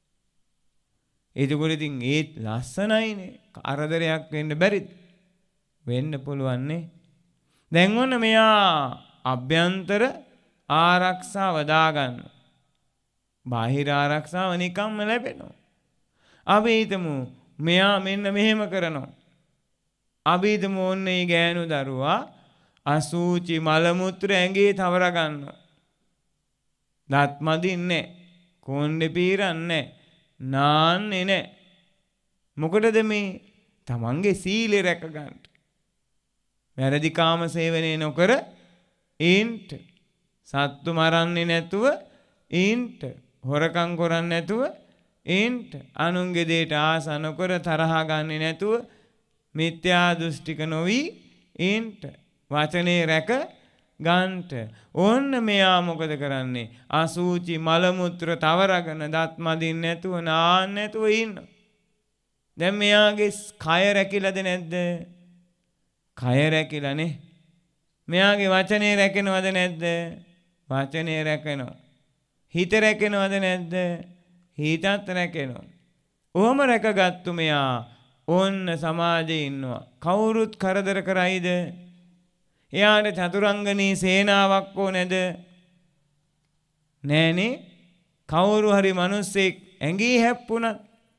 එතකොට ඉතින් ඒත් ලස්සනයිනේ. කරදරයක් වෙන්න බැරිද? වෙන්න පුළුවන් නේ. දැන් ඔන්න මෙයා අභ්‍යන්තර ආරක්ෂාව දාගන්න. බාහිර ආරක්ෂාව නිකම්ම ලැබෙනවා. අපි හිතමු මෙයා මෙන්න මෙහෙම කරනවා. අපි හිතමු ඔන්න මේ ගෑනු දරුවා අසූචි මල මුත්‍ර ඇඟේ තවර ගන්නවා. දත් මදින්නේ, කොණ්ඩේ පීරන්නේ, නාන්නේ නැහැ. මොකටද මේ? තමන්ගේ සීලය රැක ගන්න. වැරදි කාම සේවනය නොකර ඉන්ට, සත්තු මරන්නේ නැතුව ඉන්ට, හොරකම් කරන්නේ නැතුව ඉන්ට, අනුන්ගේ දෙයට ආස නොකර තරහ ගන්නේ නැතුව මිත්‍යා දෘෂ්ටික නොවි ඉන්ට, වචනේ රැක ගන්නට. ඕන්න මෙයා මොකද කරන්නේ? අසූචි මල මුත්‍ර තවරගෙන දත් මදින්න නැතුව නාන්න නැතුව ඉන්න. දැන් මෙයාගේ කය රැකිලාද නැද්ද? කය රැකිලානේ. මෙයාගේ වචනේ රැකෙනවද නැද්ද? වචනේ රැකෙනවා. හිත රැකෙනවද නැද්ද? හිතත් රැකෙනවා. ඔහොම රැකගත්තු මෙයා ඕන්න සමාජයේ ඉන්නවා. කවුරුත් කරදර කරයිද? එයාට චතුරංගනී සේනාවක් ඕනේද? නෑනේ. කවුරු හරි මිනිස්සෙක් ඇඟේ හැප්පුණත්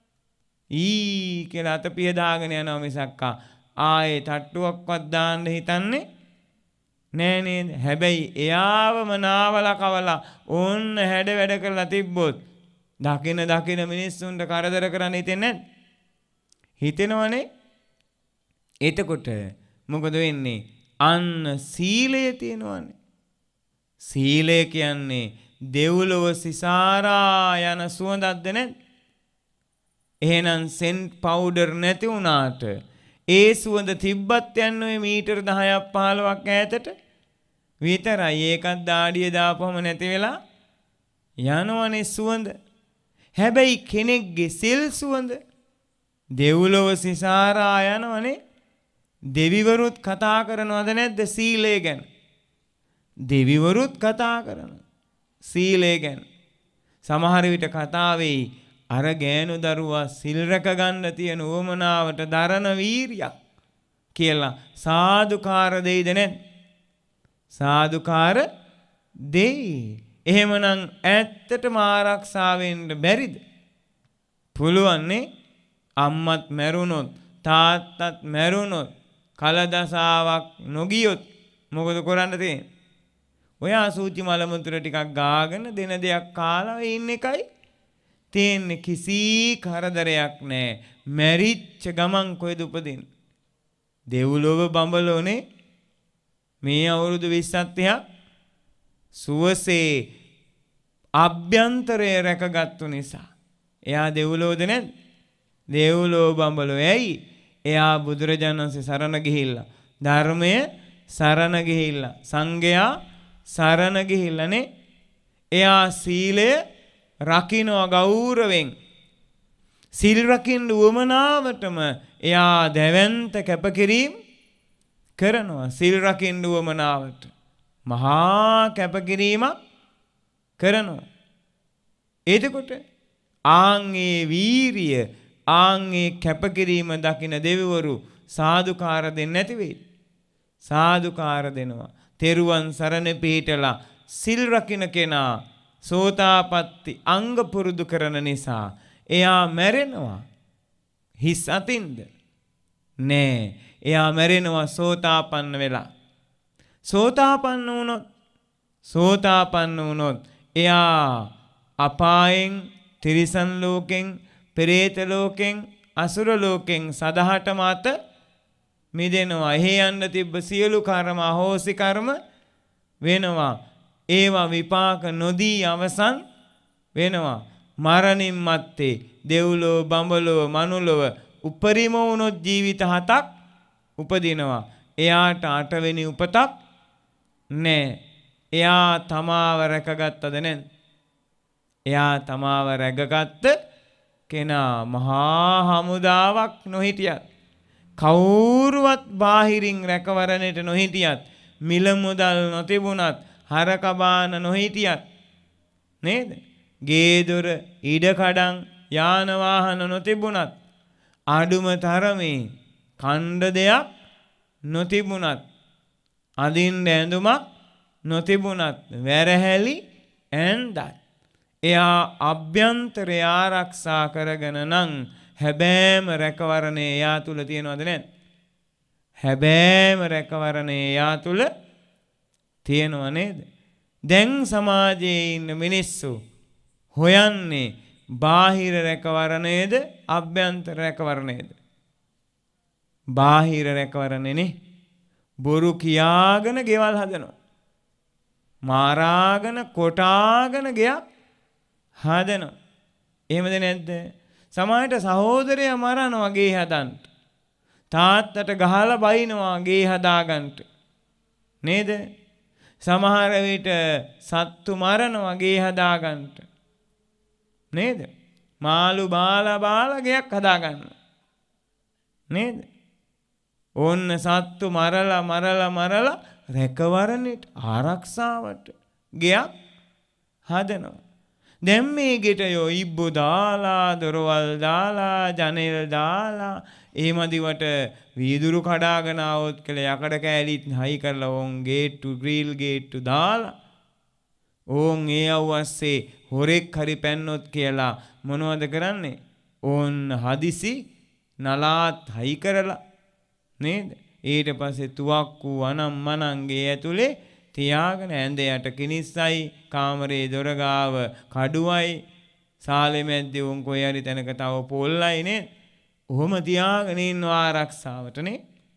ඊ කියලා අතපිය දාගෙන යනවා මිසක් ආයේ තට්ටුවක්වත් දාන්න හිතන්නේ නෑ නේද? හැබැයි එයාවම නාවලා කවලා ඕන්න හැඩ වැඩ කරලා තිබ්බොත් දකින දකින මිනිස්සුන්ට කරදර කරන්න හිතෙන්නේ නැද්ද? හිතෙනවනේ. එතකොට මොකද වෙන්නේ? අන්න සීලය තියෙනවනේ. සීලය කියන්නේ දෙව්ලොව සිසාරා යන සුවඳක්ද නැද්ද? එහෙනම් සෙන්ට් පවුඩර් නැති වුණාට ඒ සුවඳ තිබ්බත් යන්නේ මීටර් දහයක් පහළොවක් ඈතට විතරයි. ඒකත් දාඩිය දාපුවම නැති වෙලා යනවනේ සුවඳ. හැබැයි කෙනෙක්ගේ සිල් සුවඳ දෙව්ලොව සිසාරා යනවනේ. දෙවිවරුත් කතා කරනවද නැද්ද සීලය ගැන? දෙවිවරුත් කතා කරනවා සීලය ගැන. සමහර විට කතාවේ අර ගෑනු දරුවා සිල් රැක ගන්න තියෙන උවමනාවට දරන වීරියක් කියලා සාදුකාර දෙයිද නැද්ද? සාදුකාර දෙයි. එහෙමනම් ඇත්තටම ආරක්ෂා වෙන්න බැරිද? පුළුවන් නේ. අම්මත් මැරුණොත් තාත්තත් මැරුණොත් කලදසාවක් නොගියොත් මොකද කරන්න තියෙන්නේ? ඔය අසූචි මල මුත්‍ර ටිකක් ගාගෙන දින දෙකක් කාලා ඉන්න එකයි තියෙන්නේ. කිසි කරදරයක් නැහැ. මැරිච්ච ගමන් කොහෙද උපදින්නේ? දෙව්ලොව බඹලෝනේ මේ අවුරුදු විස්සක් තිහක් සුවසේ අභ්‍යන්තරය රැකගත්තු නිසා. එයා දෙව්ලොවද නැද්ද? දෙව්ලොව බඹලෝ. ඇයි? එයා බුදුරජාණන් වහන්සේ සරණ ගිහිල්ලා, ධර්මය සරණ ගිහිල්ලා, සංඝයා සරණ ගිහිල්ලානේ. එයා සීලය රකින්න ගෞරවෙන්, සිල් රකින්න උවමනාවටම එයා දැවැන්ත කැපකිරීම කරනවා. සිල් රකින්න උවමනාවට මහා කැපකිරීමක් කරනවා. එතකොට ආන්ගේ වීරිය, ආන්ගේ කැපකිරීම දකින දෙවිවරු සාදුකාර දෙන්නේ නැති වෙයි. සාදුකාර දෙනවා. තෙරුවන් සරණ පිහිටලා සිල් රකින්න කෙනා සෝතාපට්ටි අංග පුරුදු කරන නිසා එයා මැරෙනවා. හිස් අතින්ද? නෑ. එයා මැරෙනවා සෝතාපන්න වෙලා. සෝතාපන්න වුණොත් සෝතාපන්න වුණොත් එයා අපායෙන්, තිරිසන් ලෝකෙන්, පෙරේත ලෝකෙන්, අසුර ලෝකෙන් සදහටම අත මිදෙනවා. එහි යන්න තිබ්බ සියලු කර්ම අහෝසි කර්ම වෙනවා. ඒවා විපාක නොදී අවසන් වෙනවා. මරණින් මත්තේ දෙව්ලොව, බඹලොව, මනුලොව උපරිම වුණොත් ජීවිත හතක් උපදිනවා. එයාට අටවෙනි උපතක් නෑ. එයා තමාව රැකගත්තද නැද්ද? එයා තමාව රැකගත්ත කෙනා මහා හමුදාවක් නොහිටියත්, කවුරුවත් බාහිරින් රැකවරණයට නොහිටියත්, මිල මුදල් නොතිබුණත්, හරකබාන නොහිටියත් නේද? ගේදොර, ඉඩකඩම්, යාන වාහන නොතිබුණත්, අඩුම තරමේ කණ්ඩ දෙයක් නොතිබුණත්, අදින්න ඇඳුමක් නොතිබුණත්, වැරහැලි ඇඳත් එයා අභ්‍යන්තරය ආරක්ෂා කරගෙන නම් හැබෑම රැකවරණය එයා තුල තියෙනවද නැද්ද? හැබෑම රැකවරණය එයා තුල තියෙනව නේද? දැන් සමාජයේ ඉන්න මිනිස්සු හොයන්නේ බාහිර රැකවරණයද අභ්‍යන්තර රැකවරණයද? බාහිර රැකවරණයනේ. බොරු කියාගෙන ගෙවල් හදනවා. මාරාගෙන කොටාගෙන ගෙයක් හදනවා. එහෙමද නැද්ද? සමාජයට සහෝදරයා මරනවා ගේ හදන්න. තාත්තට ගහලා බයිනවා ගේ හදාගන්න. නේද? සමහර විට සත්තු මරනවා ගේ හදාගන්න. නේද? මාළු බාලා බාලා ගෙයක් හදාගන්න. නේද? ඕන්න සත්තු මරලා මරලා මරලා රැකවරණයට, ආරක්ෂාවට ගෙයක් හදනවා. දැන් මේ ගෙටයෝ ඉබ්බු දාලා, දොරවල් දාලා, ජනෙල් දාලා, ඒ මදිවට වීදුරු කඩාගෙන આવොත් කියලා යකඩ කෑලිත් හයි කරලා ඕන් ගේට්ටු, ග්‍රීල් ගේට්ටු දාලා, ඕන් ඒ අවස්සේ හොරෙක් හරි පැන්නොත් කියලා මොනවද කරන්නේ? ඕන් හදිසි නලාත් හයි කරලා නේද? ඊට පස්සේ තුවක්කු අනම් මනන්ගේ ඇතුලේ තියාගෙන ඇඳ යට කිනිස්සයි, කාමරේ දොර ගාව කඩුවයි, සාලෙ මැද්දේ උන් කොයි හරි තැනක තව පොල්ලයි නේ. ඔහොම තියාගෙන ඉන්නවා ආරක්ෂාවටනේ.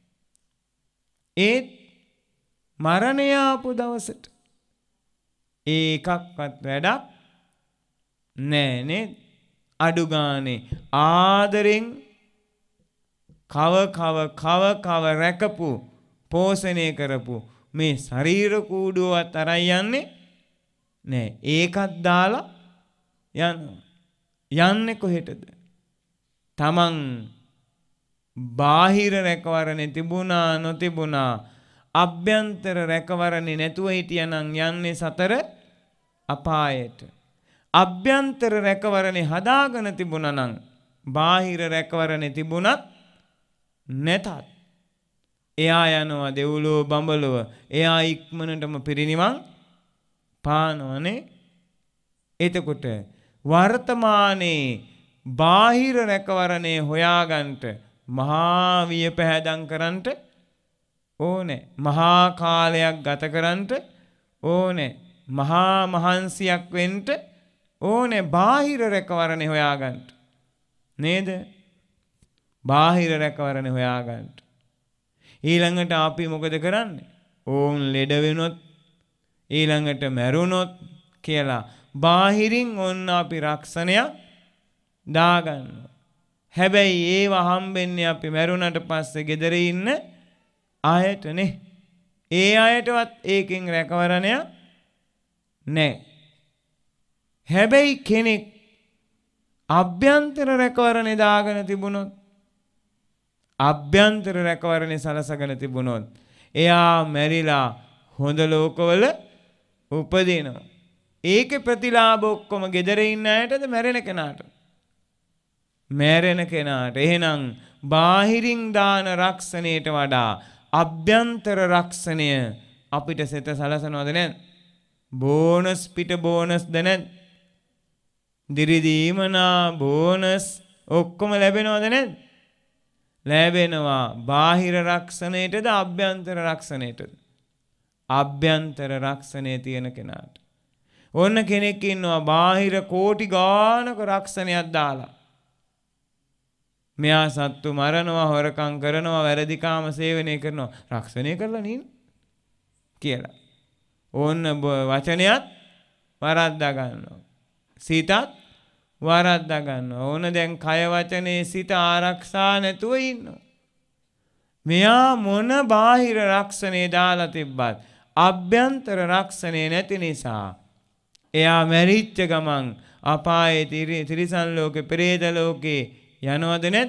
ඒත් මරණය ආපු දවසට ඒකක්වත් වැඩක් නෑ නේද? අඩු ගානේ ආදරෙන් කව කව කව කව රැකපු, පෝෂණය කරපු මේ ශරීර කූඩුවත් අරන් යන්නේ නෑ. ඒකත් දාලා යනවා. යන්නේ කොහෙටද? තමන් බාහිර රැකවරණේ තිබුණා නොතිබුණා, අභ්‍යන්තර රැකවරණේ නැතුව හිටියනම් යන්නේ සතර අපායට. අභ්‍යන්තර රැකවරණේ හදාගෙන තිබුණා නම්, බාහිර රැකවරණේ තිබුණත් නැතත් එයා යනවා දෙව්ලොව බඹලොව. එයා ඉක්මනටම පිරිනිවන් පානවනේ. එතකොට වර්තමානයේ බාහිර රැකවරණේ හොයාගන්නට මහා විය පැහැදම් කරන්නට ඕනේ. මහා කාලයක් ගත කරන්නට ඕනේ. මහා මහන්සියක් වෙන්න ඕනේ බාහිර රැකවරණේ හොයාගන්නට. නේද? බාහිර රැකවරණේ හොයාගන්නට. ඊළඟට අපි මොකද කරන්නේ? ඕන් ලෙඩ වෙනොත් ඊළඟට මැරුණොත් කියලා බාහිරින් ඔන්න අපි රක්ෂණයක් දාගන්නවා. හැබැයි ඒව හම්බෙන්නේ අපි මැරුණට පස්සේ ගෙදර ඉන්න අයටනේ. ඒ අයටවත් ඒකෙන් රැකවරණයක් නැහැ. හැබැයි කෙනෙක් අභ්‍යන්තර රැකවරණේ දාගෙන තිබුණොත් අභ්‍යන්තර රැකවරණේ සලසගෙන තිබුණොත් එයා මැරිලා හොඳ ලෝකවල උපදිනවා. ඒකේ ප්‍රතිලාභ ඔක්කොම gedare ඉන්න අයටද මැරෙන කෙනාට? මැරෙන කෙනාට. එහෙනම් බාහිරින් දාන රක්ෂණයට වඩා අභ්‍යන්තර රක්ෂණය අපිට සෙත සලසනවද නැද්ද? බෝනස් පිට බෝනස්ද නැද්ද? දිරිදීමනා බෝනස් ඔක්කොම ලැබෙනවද නැද්ද? ලැබෙනවා. බාහිර රක්ෂණයටද අභ්‍යන්තර රක්ෂණයටද? අභ්‍යන්තර රක්ෂණය තියෙන කෙනාට. ඔන්න කෙනෙක් ඉන්නවා බාහිර කෝටි ගානක රක්ෂණයක් දාලා. මෙයා සත්තු මරනවා, හොරකම් කරනවා, වැරදිකාම සේවනය කරනවා. රක්ෂණය කරලා නින් කියලා. ඕන්න වචනයත් වරද්දා ගන්නවා. සිතත් වරද්දා ගන්නවා. ඕන දැන් කය වචනේ සිත ආරක්ෂා නැතුව ඉන්නවා. මෙයා මොන බාහිර රක්ෂණේ දාලා තිබ්බත් අභ්‍යන්තර රක්ෂණේ නැති නිසා එයා මැරිච්ච ගමන් අපායේ තිරිසන් ලෝකේ, පෙරේත ලෝකේ යනවද නැද්ද?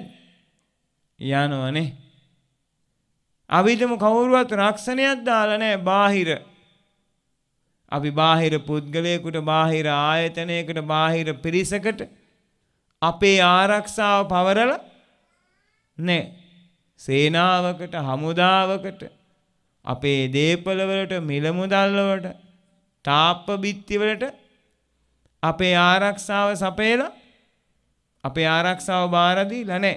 යනවනේ. අවිදම කවුරුවත් රක්ෂණයක් දාලා නැහැ බාහිර. අපි බාහිර පුද්ගලයෙකුට, බාහිර ආයතනයකට, බාහිර පිරිසකට අපේ ආරක්ෂාව පවරලා නැහැ. සේනාවකට, හමුදාවකට, අපේ දේපල වලට, මිල මුදල් වලට, තාප්ප බිත්ති වලට අපේ ආරක්ෂාව සපයලා අපේ ආරක්ෂාව බාර දීලා නැහැ.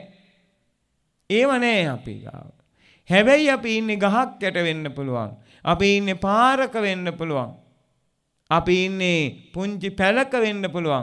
ඒව නැහැ අපි ගාව. හැබැයි අපි ඉන්නේ ගහක් යට වෙන්න පුළුවන්. අපි ඉන්නේ පාරක වෙන්න පුළුවන්. අපි ඉන්නේ පුංචි පැලක වෙන්න පුළුවන්.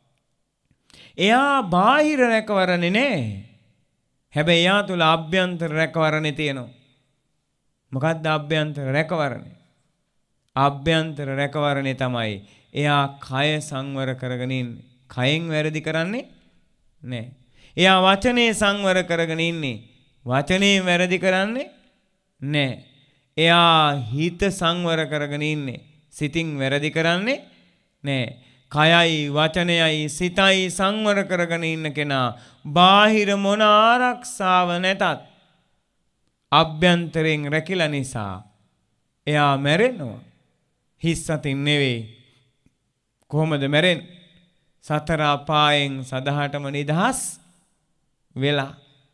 එයා බාහිර රැකවරණේ නැහැ. හැබැයි එයා තුල අභ්‍යන්තර රැකවරණේ තියෙනවා. මොකක්ද අභ්‍යන්තර රැකවරණේ? අභ්‍යන්තර රැකවරණේ තමයි එයා කය සංවර කරගෙන ඉන්නේ. කයෙන් වැරදි කරන්නේ නැහැ. එයා වචනේ සංවර කරගෙන ඉන්නේ. වචනේ වැරදි කරන්නේ නැහැ. එයා හිත සංවර කරගෙන ඉන්නේ. සිතින් වැරදි කරන්නේ නැහැ. කයයි වචනයයි සිතයි සංවර කරගෙන ඉන්න කෙනා බාහිර මොන ආරක්ෂාව නැතත් අභ්‍යන්තරයෙන් රැකිලා නිසා එයා මැරෙනවා. හිස් සතින් නෙවෙයි. කොහොමද මැරෙන්නේ? සතර අපායෙන් සදහටම නිදහස් වෙලා.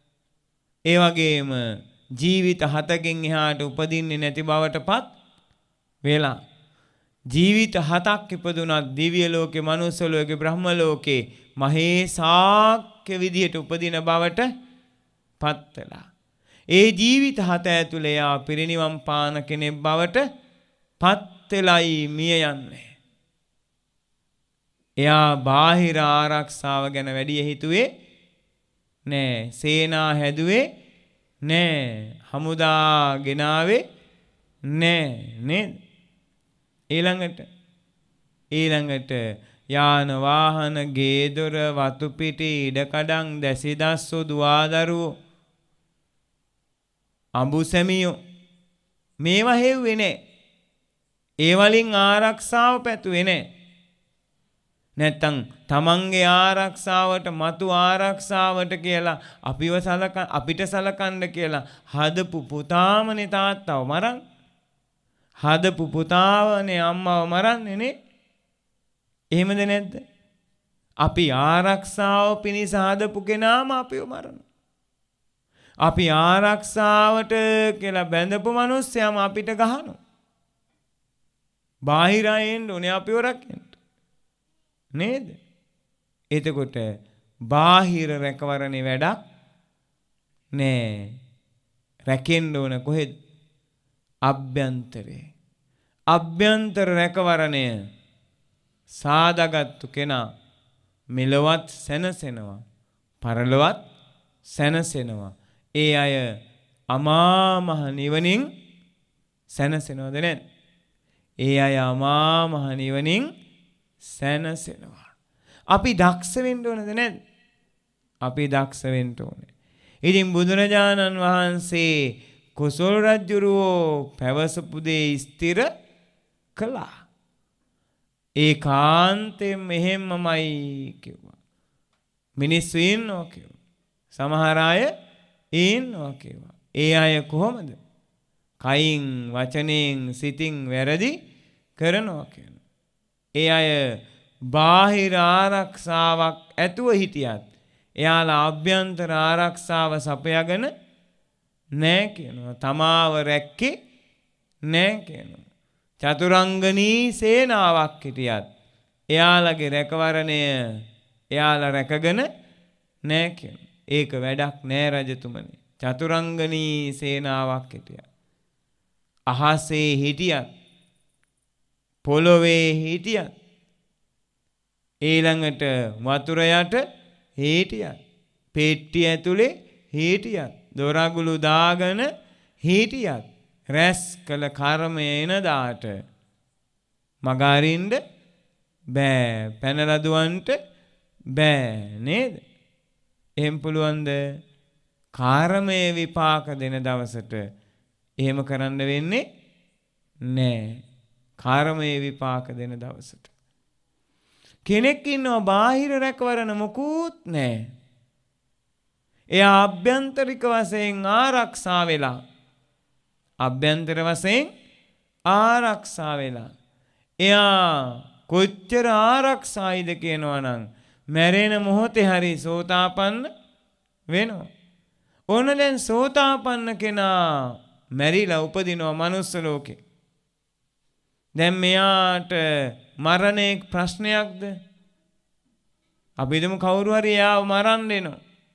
ඒ වගේම ජීවිත හතකින් එහාට උපදින්නේ නැති බවටපත් වෙලා. ජීවිත හතක් ඉපදුනත් දිව්‍ය ලෝකේ, මනුස්ස ලෝකේ, බ්‍රහ්ම ලෝකේ මහේසාක්‍ය විදියට උපදින බවට පත් වෙලා. ඒ ජීවිත හත ඇතුලේ යා පිරිනිවන් පාන කෙනෙක් බවට පත් වෙලයි මිය යන්නේ. එයා බාහිර ආරක්ෂාව ගැන වැඩි හිතුවේ නෑ. සේනා හැදුවේ නෑ. හමුදා ගෙනාවේ නෑ නේද? ඊළඟට ඊළඟට යාන වාහන, ගේ දොර, වතු පිටි, ඉඩකඩම්, දැසිදස්සු, දුවදරුවෝ, අඹු සැමියෝ මේවා හෙව්වේ නෑ. ඒ වලින් ආරක්ෂාව පැතුවේ නෑ. නැත්තම් තමන්ගේ ආරක්ෂාවට, මතු ආරක්ෂාවට කියලා අපිව සලක අපිට සලකන්න කියලා හදපු පුතාමනේ තාත්තව මරන්. හදපු පුතාවනේ අම්මව මරන්නේ නේ. එහෙමද නැද්ද? අපි ආරක්ෂාව පිණිස හදපු කෙනාම අපිව මරනවා. අපි ආරක්ෂාවට කියලා බැඳපු මිනිස්සයම අපිට ගහනවා. බාහිර අයෙන් උනේ අපිව රැකෙන්න. නේද? එතකොට බාහිර රැකවරණේ වැඩක් නෑ. රැකෙන්න ඕන කොහෙද? අභ්‍යන්තරේ. අභ්‍යන්තර රැකවරණය සාදාගත්තු කෙනා මෙලවත් සැනසෙනවා, පරලොවත් සැනසෙනවා. ඒ අය අමා මහ නිවනින් සැනසෙනවද නැද්ද? ඒ අය අමා මහ නිවනින් සැනසෙනවා. අපි දක්ෂ වෙන්න ඕනද නැද්ද? අපි දක්ෂ වෙන්න ඕනේ. ඉතින් බුදුරජාණන් වහන්සේ කුසල රජුරෝ පැවසපු දේ ස්ථිර කළා. ඒකාන්තයෙන් මෙහෙම්මමයි කිව්වා. මිනිස්සු ඉන්නවා කිව්වා. සමහර අය ඉන්නවා කිව්වා. ඒ අය කොහොමද? කයින් වචනෙන් සිතින් වැරදි කරනවා කියනවා. ඒ අය බාහිර ආරක්ෂාවක් ඇතුව හිටියත් එයාලා අභ්‍යන්තර ආරක්ෂාව සපයාගෙන නැහැ කියනවා. තමාව රැක්කේ නැහැ කියනවා. චතුරංගනී සේනාවක් හිටියත් එයාලගේ රැකවරණය එයාලා රැකගෙන නැහැ කියනවා. ඒක වැඩක් නෑ රජතුමනි. චතුරංගනී සේනාවක් හිටියත් අහසේ හිටියත් පොළොවේ හිටියත් ඊළඟට වතුර යට හිටියත් පෙට්ටිය ඇතුලේ හිටියත් දොරගුළු දාගෙන හිටියත් රැස් කළ කර්මය එනදාට මගහරින්න බෑ. පැනලා දුවන්ට බෑ නේද? එහෙම පුළුවන්ද? කර්මයේ විපාක දෙන දවසට එහෙම කරන්න වෙන්නේ නෑ. කර්මයේ විපාක දෙන දවසට කෙනෙක් ඉන්නවා බාහිර රැකවරණ මොකුත් නෑ. එයා අභ්‍යන්තරික වශයෙන් ආරක්ෂා වෙලා අභ්‍යන්තර වශයෙන් ආරක්ෂා වෙලා එයා කොච්චර ආරක්ෂායිද කියනවා නම් මැරෙන මොහොතේ හරි සෝතාපන්න වෙනවා. ඕන දැන් සෝතාපන්න කෙනා මැරිලා උපදිනවා මනුස්ස ලෝකේ. දැන් මෙයාට මරණේ ප්‍රශ්නයක්ද? අපි හිතමු කවුරු හරි එයාව මරන්න එනවා.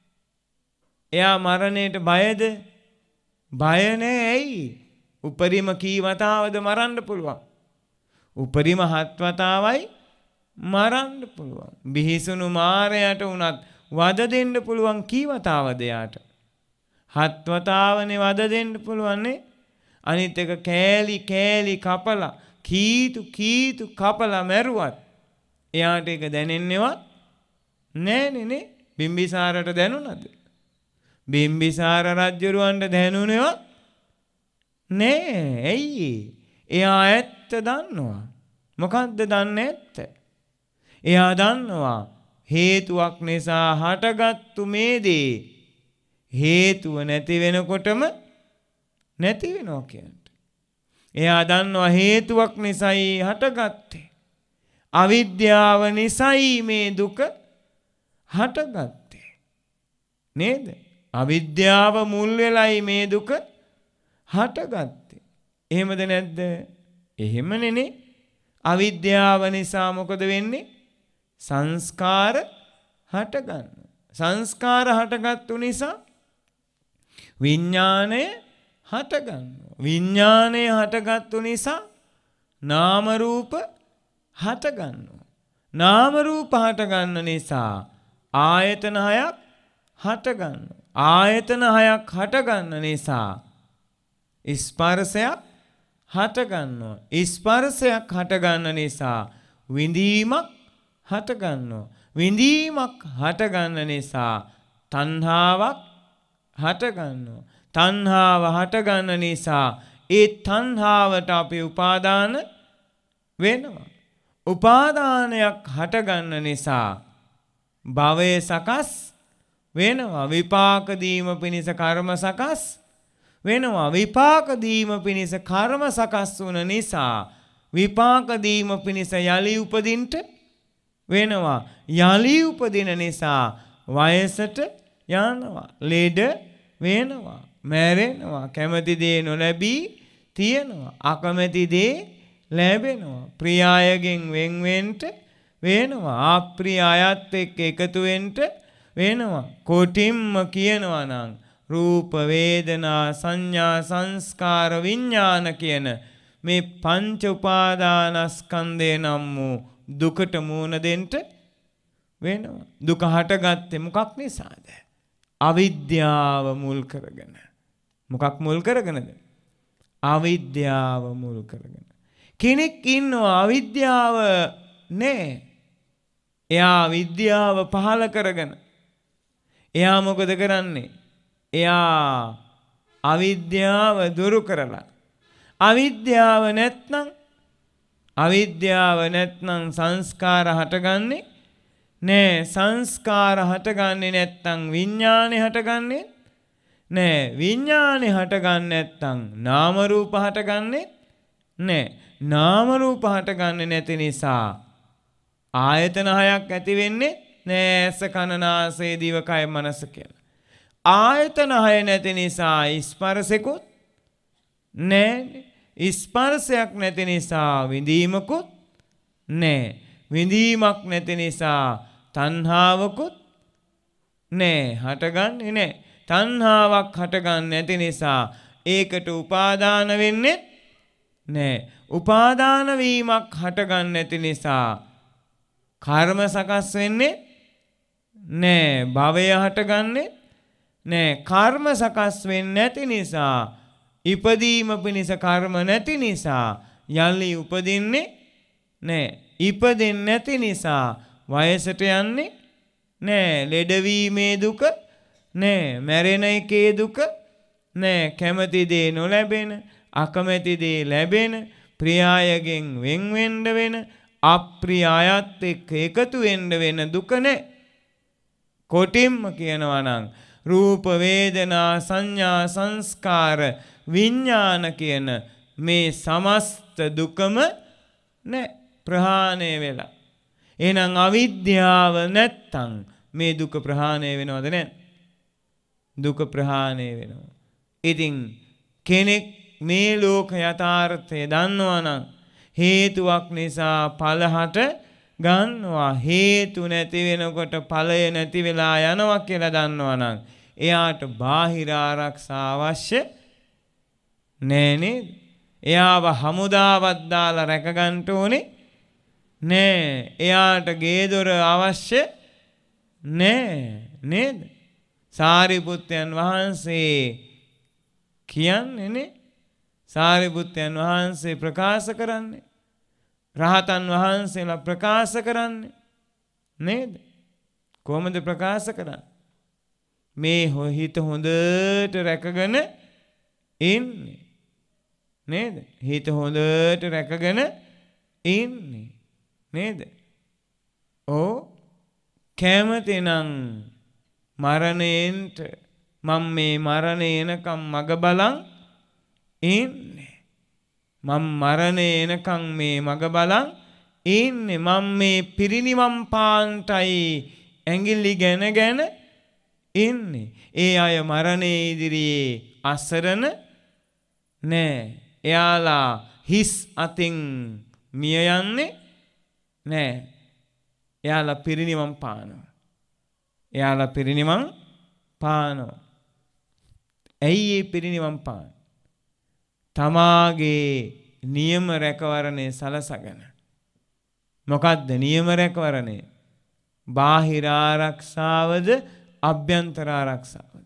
එයා මරණයට බයද? බය නෑ. ඇයි? උපරිම කී වතාවද මරන්න පුළුවන්? උපරිම හත් වතාවයි මරන්න පුළුවන්. බිහිසුණු මාරයට උනත් වද දෙන්න පුළුවන් කී වතාවද යාට? හත් වතාවනේ වද දෙන්න පුළුවන්නේ. අනිත් එක කෑලි කෑලි කපලා කීතු කීතු කපලා මැරුවත් එයාට ඒක දැනෙන්නේවත් නෑනේ නේ. බිම්බිසාරට දැනුණාද? බිම්බිසාර රජුරවන්ට දැනුණේවත් නෑ. ඇයි? එයා ඇත්ත දන්නවා. මොකද්ද දන්නේ ඇත්ත? එයා දන්නවා හේතුවක් නිසා හටගත්තු මේ දේ හේතුව නැති වෙනකොටම නැති වෙනවා කියන්නේ. එයා දන්නවා හේතුවක් නිසායි හටගත්තේ. අවිද්‍යාව නිසායි මේ දුක හටගත්තේ. නේද? අවිද්‍යාව මුල් වෙලයි මේ දුක හටගත්තේ. එහෙමද නැද්ද? එහෙමනේ නේ. අවිද්‍යාව නිසා මොකද වෙන්නේ? සංස්කාර හටගන්නවා. සංස්කාර හටගත්තු නිසා විඥාණය හටගන්නවා. විඥාණය හටගත්තු නිසා නාම රූප හටගන්නවා. නාම රූප හටගන්න නිසා ආයතන හයක් හටගන්නවා. ආයතන හයක් හටගන්න නිසා ස්පර්ශයක් හටගන්නවා. ස්පර්ශයක් හටගන්න නිසා විඳීමක් හටගන්නවා. විඳීමක් හටගන්න නිසා තණ්හාවක් හටගන්නවා. තණ්හාව හටගන්න නිසා ඒ තණ්හාවට අපි උපාදාන වෙනවා. උපාදානයක් හටගන්න නිසා භවය සකස් වෙනවා. විපාක දීම පිණිස කර්ම සකස් වෙනවා. විපාක දීම පිණිස කර්ම සකස් වුන නිසා විපාක දීම පිණිස යලි උපදින්න වෙනවා. යලි උපදින නිසා වයසට යනවා. ලෙඩ වෙනවා. මැරෙනවා. කැමති දේ නොලැබී තියෙනවා. අකමැති දේ ලැබෙනවා. ප්‍රිය අයගෙන් වෙන් වෙන්න වෙනවා. අප්‍රිය අයත් එක්ක එකතු වෙන්න වෙනවා. කොටින්ම කියනවා නම් රූප වේදනා සංඥා සංස්කාර විඥාන කියන මේ පංච උපාදානස්කන්ධය නම් වූ දුකට මුහුණ දෙන්න වෙනවා. දුක හටගත්තේ මොකක් නිසාද? අවිද්‍යාව මුල් කරගෙන. මොකක් මුල් කරගෙනද? අවිද්‍යාව මුල් කරගෙන. කෙනෙක් ඉන්නවා අවිද්‍යාව නෑ. එයා විද්‍යාව පහල කරගෙන. එයා මොකද කරන්නේ? එයා අවිද්‍යාව දුරු කරලා. අවිද්‍යාව නැත්නම් අවිද්‍යාව නැත්නම් සංස්කාර හටගන්නේ නෑ. සංස්කාර හටගන්නේ නැත්නම් විඥානේ හටගන්නේ නෑ. විඥානේ හටගන්නේ නැත්නම් නාම රූප හටගන්නේ නෑ. නාම රූප හටගන්නේ නැති නිසා ආයතන හයක් ඇති වෙන්නේ නෑ. ඇස කන නාසය දිව කය මනස කියලා. ආයතන හය නැති නිසා ස්පර්ශෙකුත් නෑ. ස්පර්ශයක් නැති නිසා විඳීමකුත් නෑ. විඳීමක් නැති නිසා තණ්හාවකුත් නෑ. හටගන්නේ නෑ. තණ්හාවක් හටගන්නේ නැති නිසා ඒකට උපාදාන වෙන්නේ නෑ. උපාදාන වීමක් හටගන්නේ නැති නිසා කර්ම සකස් වෙන්නේ නෑ. භවය හටගන්නේ නෑ. කර්ම සකස් වෙන්නේ නැති නිසා ඉපදීම පිණිස කර්ම නැති නිසා යලි උපදින්නේ නෑ. ඉපදෙන්නේ නැති නිසා වයසට යන්නේ නෑ. ලෙඩවීමේ දුක නෑ. මැරෙන එකේ දුක නෑ. කැමති දේ නොලැබෙන, අකමැති දේ ලැබෙන, ප්‍රියයගෙන් වෙන් වෙන්න වෙන, අප්‍රිය අයත් එක්ක එකතු වෙන්න වෙන දුක නෑ. කොටින්ම කියනවා නම් රූප වේදනා සංඥා සංස්කාර විඥාන කියන මේ සමස්ත දුකම නෑ. ප්‍රහාණය වෙලා. එහෙනම් අවිද්‍යාව නැත්තම් මේ දුක ප්‍රහාණය වෙනවද නැද්ද? දුක ප්‍රහාණය වෙනවා. ඉතින් කෙනෙක් මේ ලෝක යථාර්ථය දන්නවා නම් හේතුවක් නිසා ඵල හට ගන්නවා. හේතු නැති වෙනකොට ඵලය නැති වෙලා යනවා කියලා දන්නවා නම් එයාට බාහිර ආරක්ෂා අවශ්‍ය නෑ නේද? එයාව හමුදාවක් දාලා රැක ගන්න ඕනේ නෑ. එයාට ගේ දොර අවශ්‍ය නෑ නේද? සාරිපුත්තයන් වහන්සේ කියන්නේ නේ. සාරිපුත්තයන් වහන්සේ ප්‍රකාශ කරන්නේ, රහතන් වහන්සේලා ප්‍රකාශ කරන්නේ නේද? කොහොමද ප්‍රකාශ කරන්නේ? මේ හිත හොඳට රැකගෙන ඉන්නේ නේද? හිත හොඳට රැකගෙන ඉන්නේ නේද? ඕ කැමතිනම් මරණයෙන්ට මම මේ මරණය එනකම් මග බලන් ඉන්නේ. මම මරණය එනකම් මේ මග බලන් ඉන්නේ. මම මේ පිරිනිවන් පාන්ටයි ඇඟිලි ගැන ගැන ඉන්නේ. ඒ අය මරණයේ ඉදිරියේ අසරණ නෑ. එයාලා හිස් අතින් මිය යන්නේ නෑ. එයාලා පිරිනිවන් පානවා. එයාලා පිරිනිවන් පානවා. ඇයි ඒ පිරිනිවන් පාන? තමාගේ නියම රැකවරණය සලසගෙන. මොකද්ද නියම රැකවරණය? බාහිර ආරක්ෂාවද අභ්‍යන්තර ආරක්ෂාවද?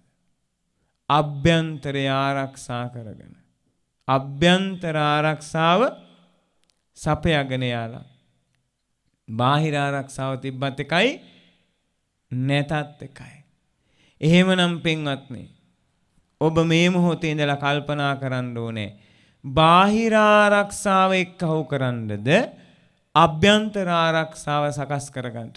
අභ්‍යන්තරය ආරක්ෂා කරගෙන අභ්‍යන්තර ආරක්ෂාව සපයාගෙන යාලා. බාහිර ආරක්ෂාව තිබ්බත් එකයි නැතත් එකයි. එහෙමනම් පින්වත්නි, ඔබ මේ මොහොතේ ඉඳලා කල්පනා කරන්න ඕනේ බාහිර ආරක්ෂාව එක්කව කරන්නද අභ්‍යන්තර ආරක්ෂාව සකස් කරගන්නද?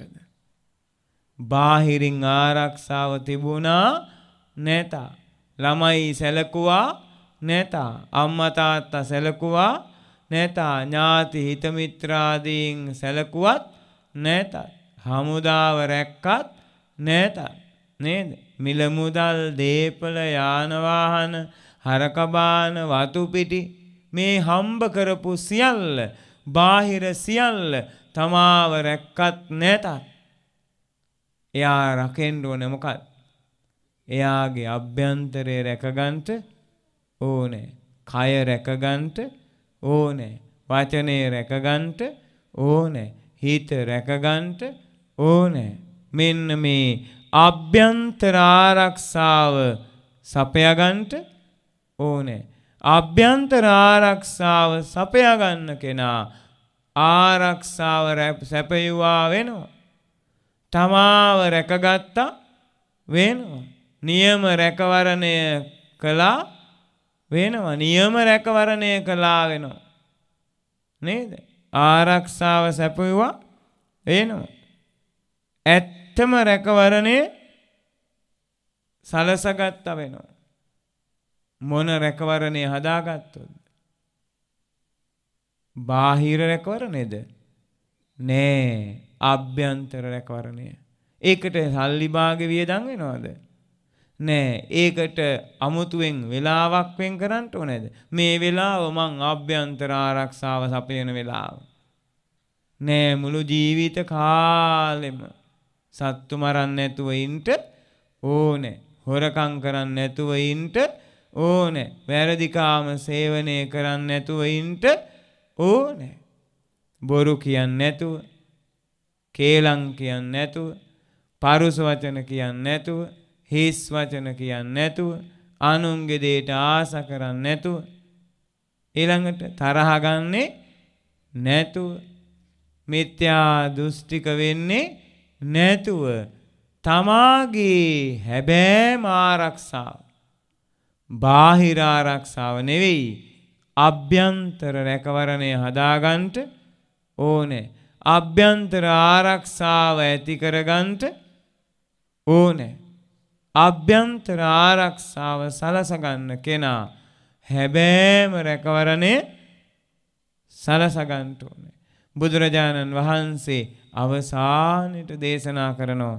බාහිරින් ආරක්ෂාව තිබුණා නැත. ළමයි සැලකුවා නැත. අම්මා තාත්තා සැලකුවා නැත. ඥාති හිත මිත්‍රාදීන් සැලකුවත් නැත. හමුදාව රැක්කත් නැත නේද? මිල මුදල් දීපල යාන වාහන හරකබාන වතු පිටි මේ හම්බ කරපු සියල්ල බාහිර සියල්ල තමාව රැක්කත් නැතත් එයා රකින්න ඕනේ මොකක්ද? එයාගේ අභ්‍යන්තරය රැකගන්න ඕනේ. කය රැකගන්න ඕනේ. වචනේ රැකගන්න ඕනේ. හිත රැකගන්න ඕනේ. මෙන්න මේ අභ්‍යන්තර ආරක්ෂාව සපයාගන්න ඕනේ. අභ්‍යන්තර ආරක්ෂාව සපයා ගන්න කෙනා ආරක්ෂාව සැපයුවා වෙනවා. තමාව රැකගත්තා වෙනවා. නියම රැකවරණය කළා වෙනවා. නියම රැකවරණය කළා වෙනවා. නේද? ආරක්ෂාව සැපයුවා වෙනවා. ඇත්තම රැකවරණය සලසගත්ත වෙනවා. මොන රැකවරණය හදාගත්තොත්? බාහිර රැකවරණයද? නෑ, අභ්‍යන්තර රැකවරණය. ඒකට සල්ලි භාගෙ වියදම් වෙනවද? නෑ. ඒකට අමුතුවෙන් වෙලාවක් වෙන් කරන්න ඕනේද? මේ වෙලාව මං අභ්‍යන්තර ආරක්ෂාව සපයන වෙලාව. නෑ, මුළු ජීවිත කාලෙම සත්තු මරන්න නැතුව ඉන්න ඕනේ. හොරකම් කරන්න නැතුව ඉන්න ඕනේ. වැරදිකාම සේවනය කරන්න නැතුව ඉන්න ඕනේ. බොරු කියන්නේ නැතුව, කේලම් කියන්නේ නැතුව, පරුස වචන කියන්නේ නැතුව, හිස් වචන කියන්නේ නැතුව, අනුන්ගේ දේට ආස කරන්නේ නැතුව, ඊළඟට තරහ ගන්නේ නැතුව, මිත්‍යා දෘෂ්ටික වෙන්නේ නැතුව, තමාගේ හැබෑම ආරක්ෂාව, බාහිර ආරක්ෂාව නෙවෙයි, අභ්‍යන්තර රැකවරණය හදාගන්නට ඕනේ. අභ්‍යන්තර ආරක්ෂාව ඇති කරගන්නට ඕනේ. අභ්‍යන්තර ආරක්ෂාව සලසගන්න කෙනා හැබෑම රැකවරණය සලසගන්න ඕනේ. බුදුරජාණන් වහන්සේ අවසානයේ දේශනා කරනවා,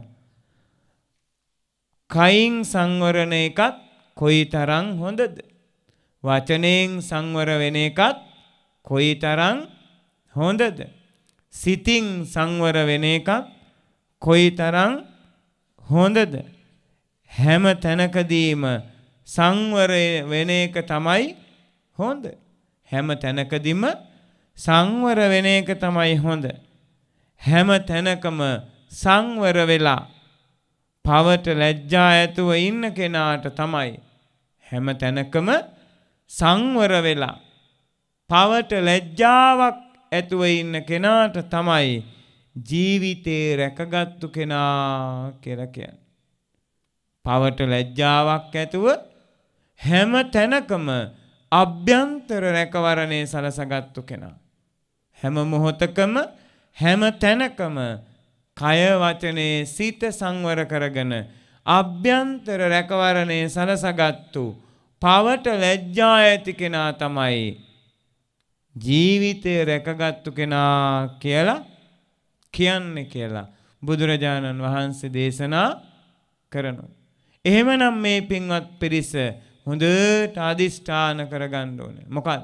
කයින් සංවරණ එකත් කොයිතරම් හොඳද? වචනයෙන් සංවර වෙන එකත් කොයිතරම් හොඳද? සිතින් සංවර වෙන එකත් කොයිතරම් හොඳද? හැම තැනකදීම සංවර වෙන එක තමයි හොඳ. හැම තැනකදීම සංවර වෙන එක තමයි හොඳ. හැම තැනකම සංවර වෙලා පවට ලැජ්ජා ඇතුව ඉන්න කෙනාට තමයි හැම තැනකම සංවර වෙලා පවට ලැජ්ජාවක් ඇතුව ඉන්න කෙනාට තමයි ජීවිතේ රැකගත්තු කෙනා කියලා කියන්නේ. පවට ලැජ්ජාවක් ඇතුව හැම තැනකම අභ්‍යන්තර රැකවරණය සලසගත්තු කෙනා. හැම මොහොතකම හැම තැනකම කය වචනේ සිත සංවර කරගෙන අභ්‍යන්තර රැකවරණය සලසගත්තු පවට ලැජ්ජා ඇති කෙනා තමයි ජීවිතය රැකගත්තු කෙනා කියලා කියන්නේ කියලා බුදුරජාණන් වහන්සේ දේශනා කරනවා. එහෙමනම් මේ පින්වත් පිරිස හොඳට අදිෂ්ඨාන කරගන්න ඕනේ. මොකක්ද?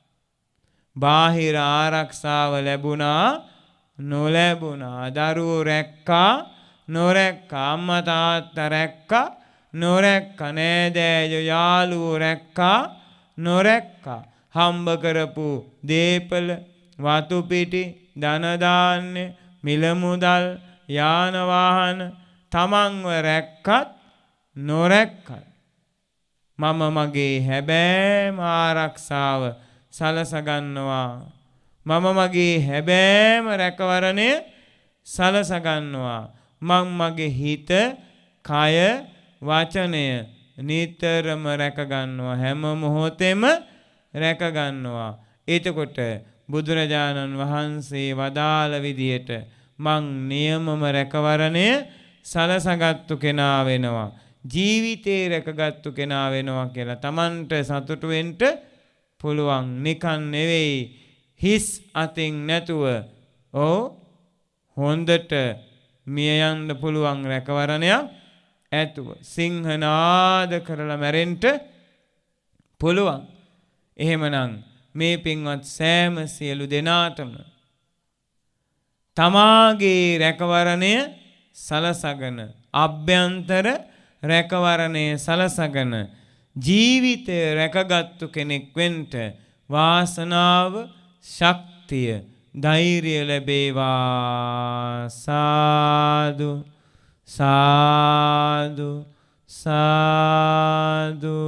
බාහිර ආරක්ෂාව ලැබුණා නොලැබුණා, දරුවෝ රැක්කා නොරැක්කා, අම්මා තාත්තා රැක්කා නොරැක්කා, නෑදෑයෝ යාළුවෝ රැක්කා නොරැක්කා, හම්බ කරපු දීපල, වතු පිටි, ධන ධාන්‍ය, මිල මුදල්, යාන වාහන තමන්ව රැක්කත් නොරැක්කත් මම මගේ හැබෑම ආරක්ෂාව සලසගන්නවා. මම මගේ හැබෑම රැකවරණය සලසගන්නවා. මං මගේ හිත, කය, වචනය නිතරම රැකගන්නවා. හැම මොහොතෙම රැකගන්නවා. එතකොට බුදුරජාණන් වහන්සේ වදාළ විදියට මං නියමම රැකවරණය සලසගත්තු කෙනා වෙනවා. ජීවිතේ රැකගත්තු කෙනා වෙනවා කියලා තමන්ට සතුටු වෙන්න පුළුවන්. නිකන් නෙවෙයි, හිස් අතින් නැතුව ඕ හොඳට මිය යන්න පුළුවන් රැකවරණයක් ඇතුව සිංහනාද කරලා මැරෙන්න පුළුවන්. එහෙමනම් මේ පින්වත් සෑම සියලු දෙනාටම තමාගේ රැකවරණය සලසගෙන, අභ්‍යන්තර රැකවරණය සලසගෙන ජීවිතය රැකගත්තු කෙනෙක් වෙන්න වාසනාව, ශක්තිය, ධෛර්යය ලැබේවා. සාදු සාදු සාදු.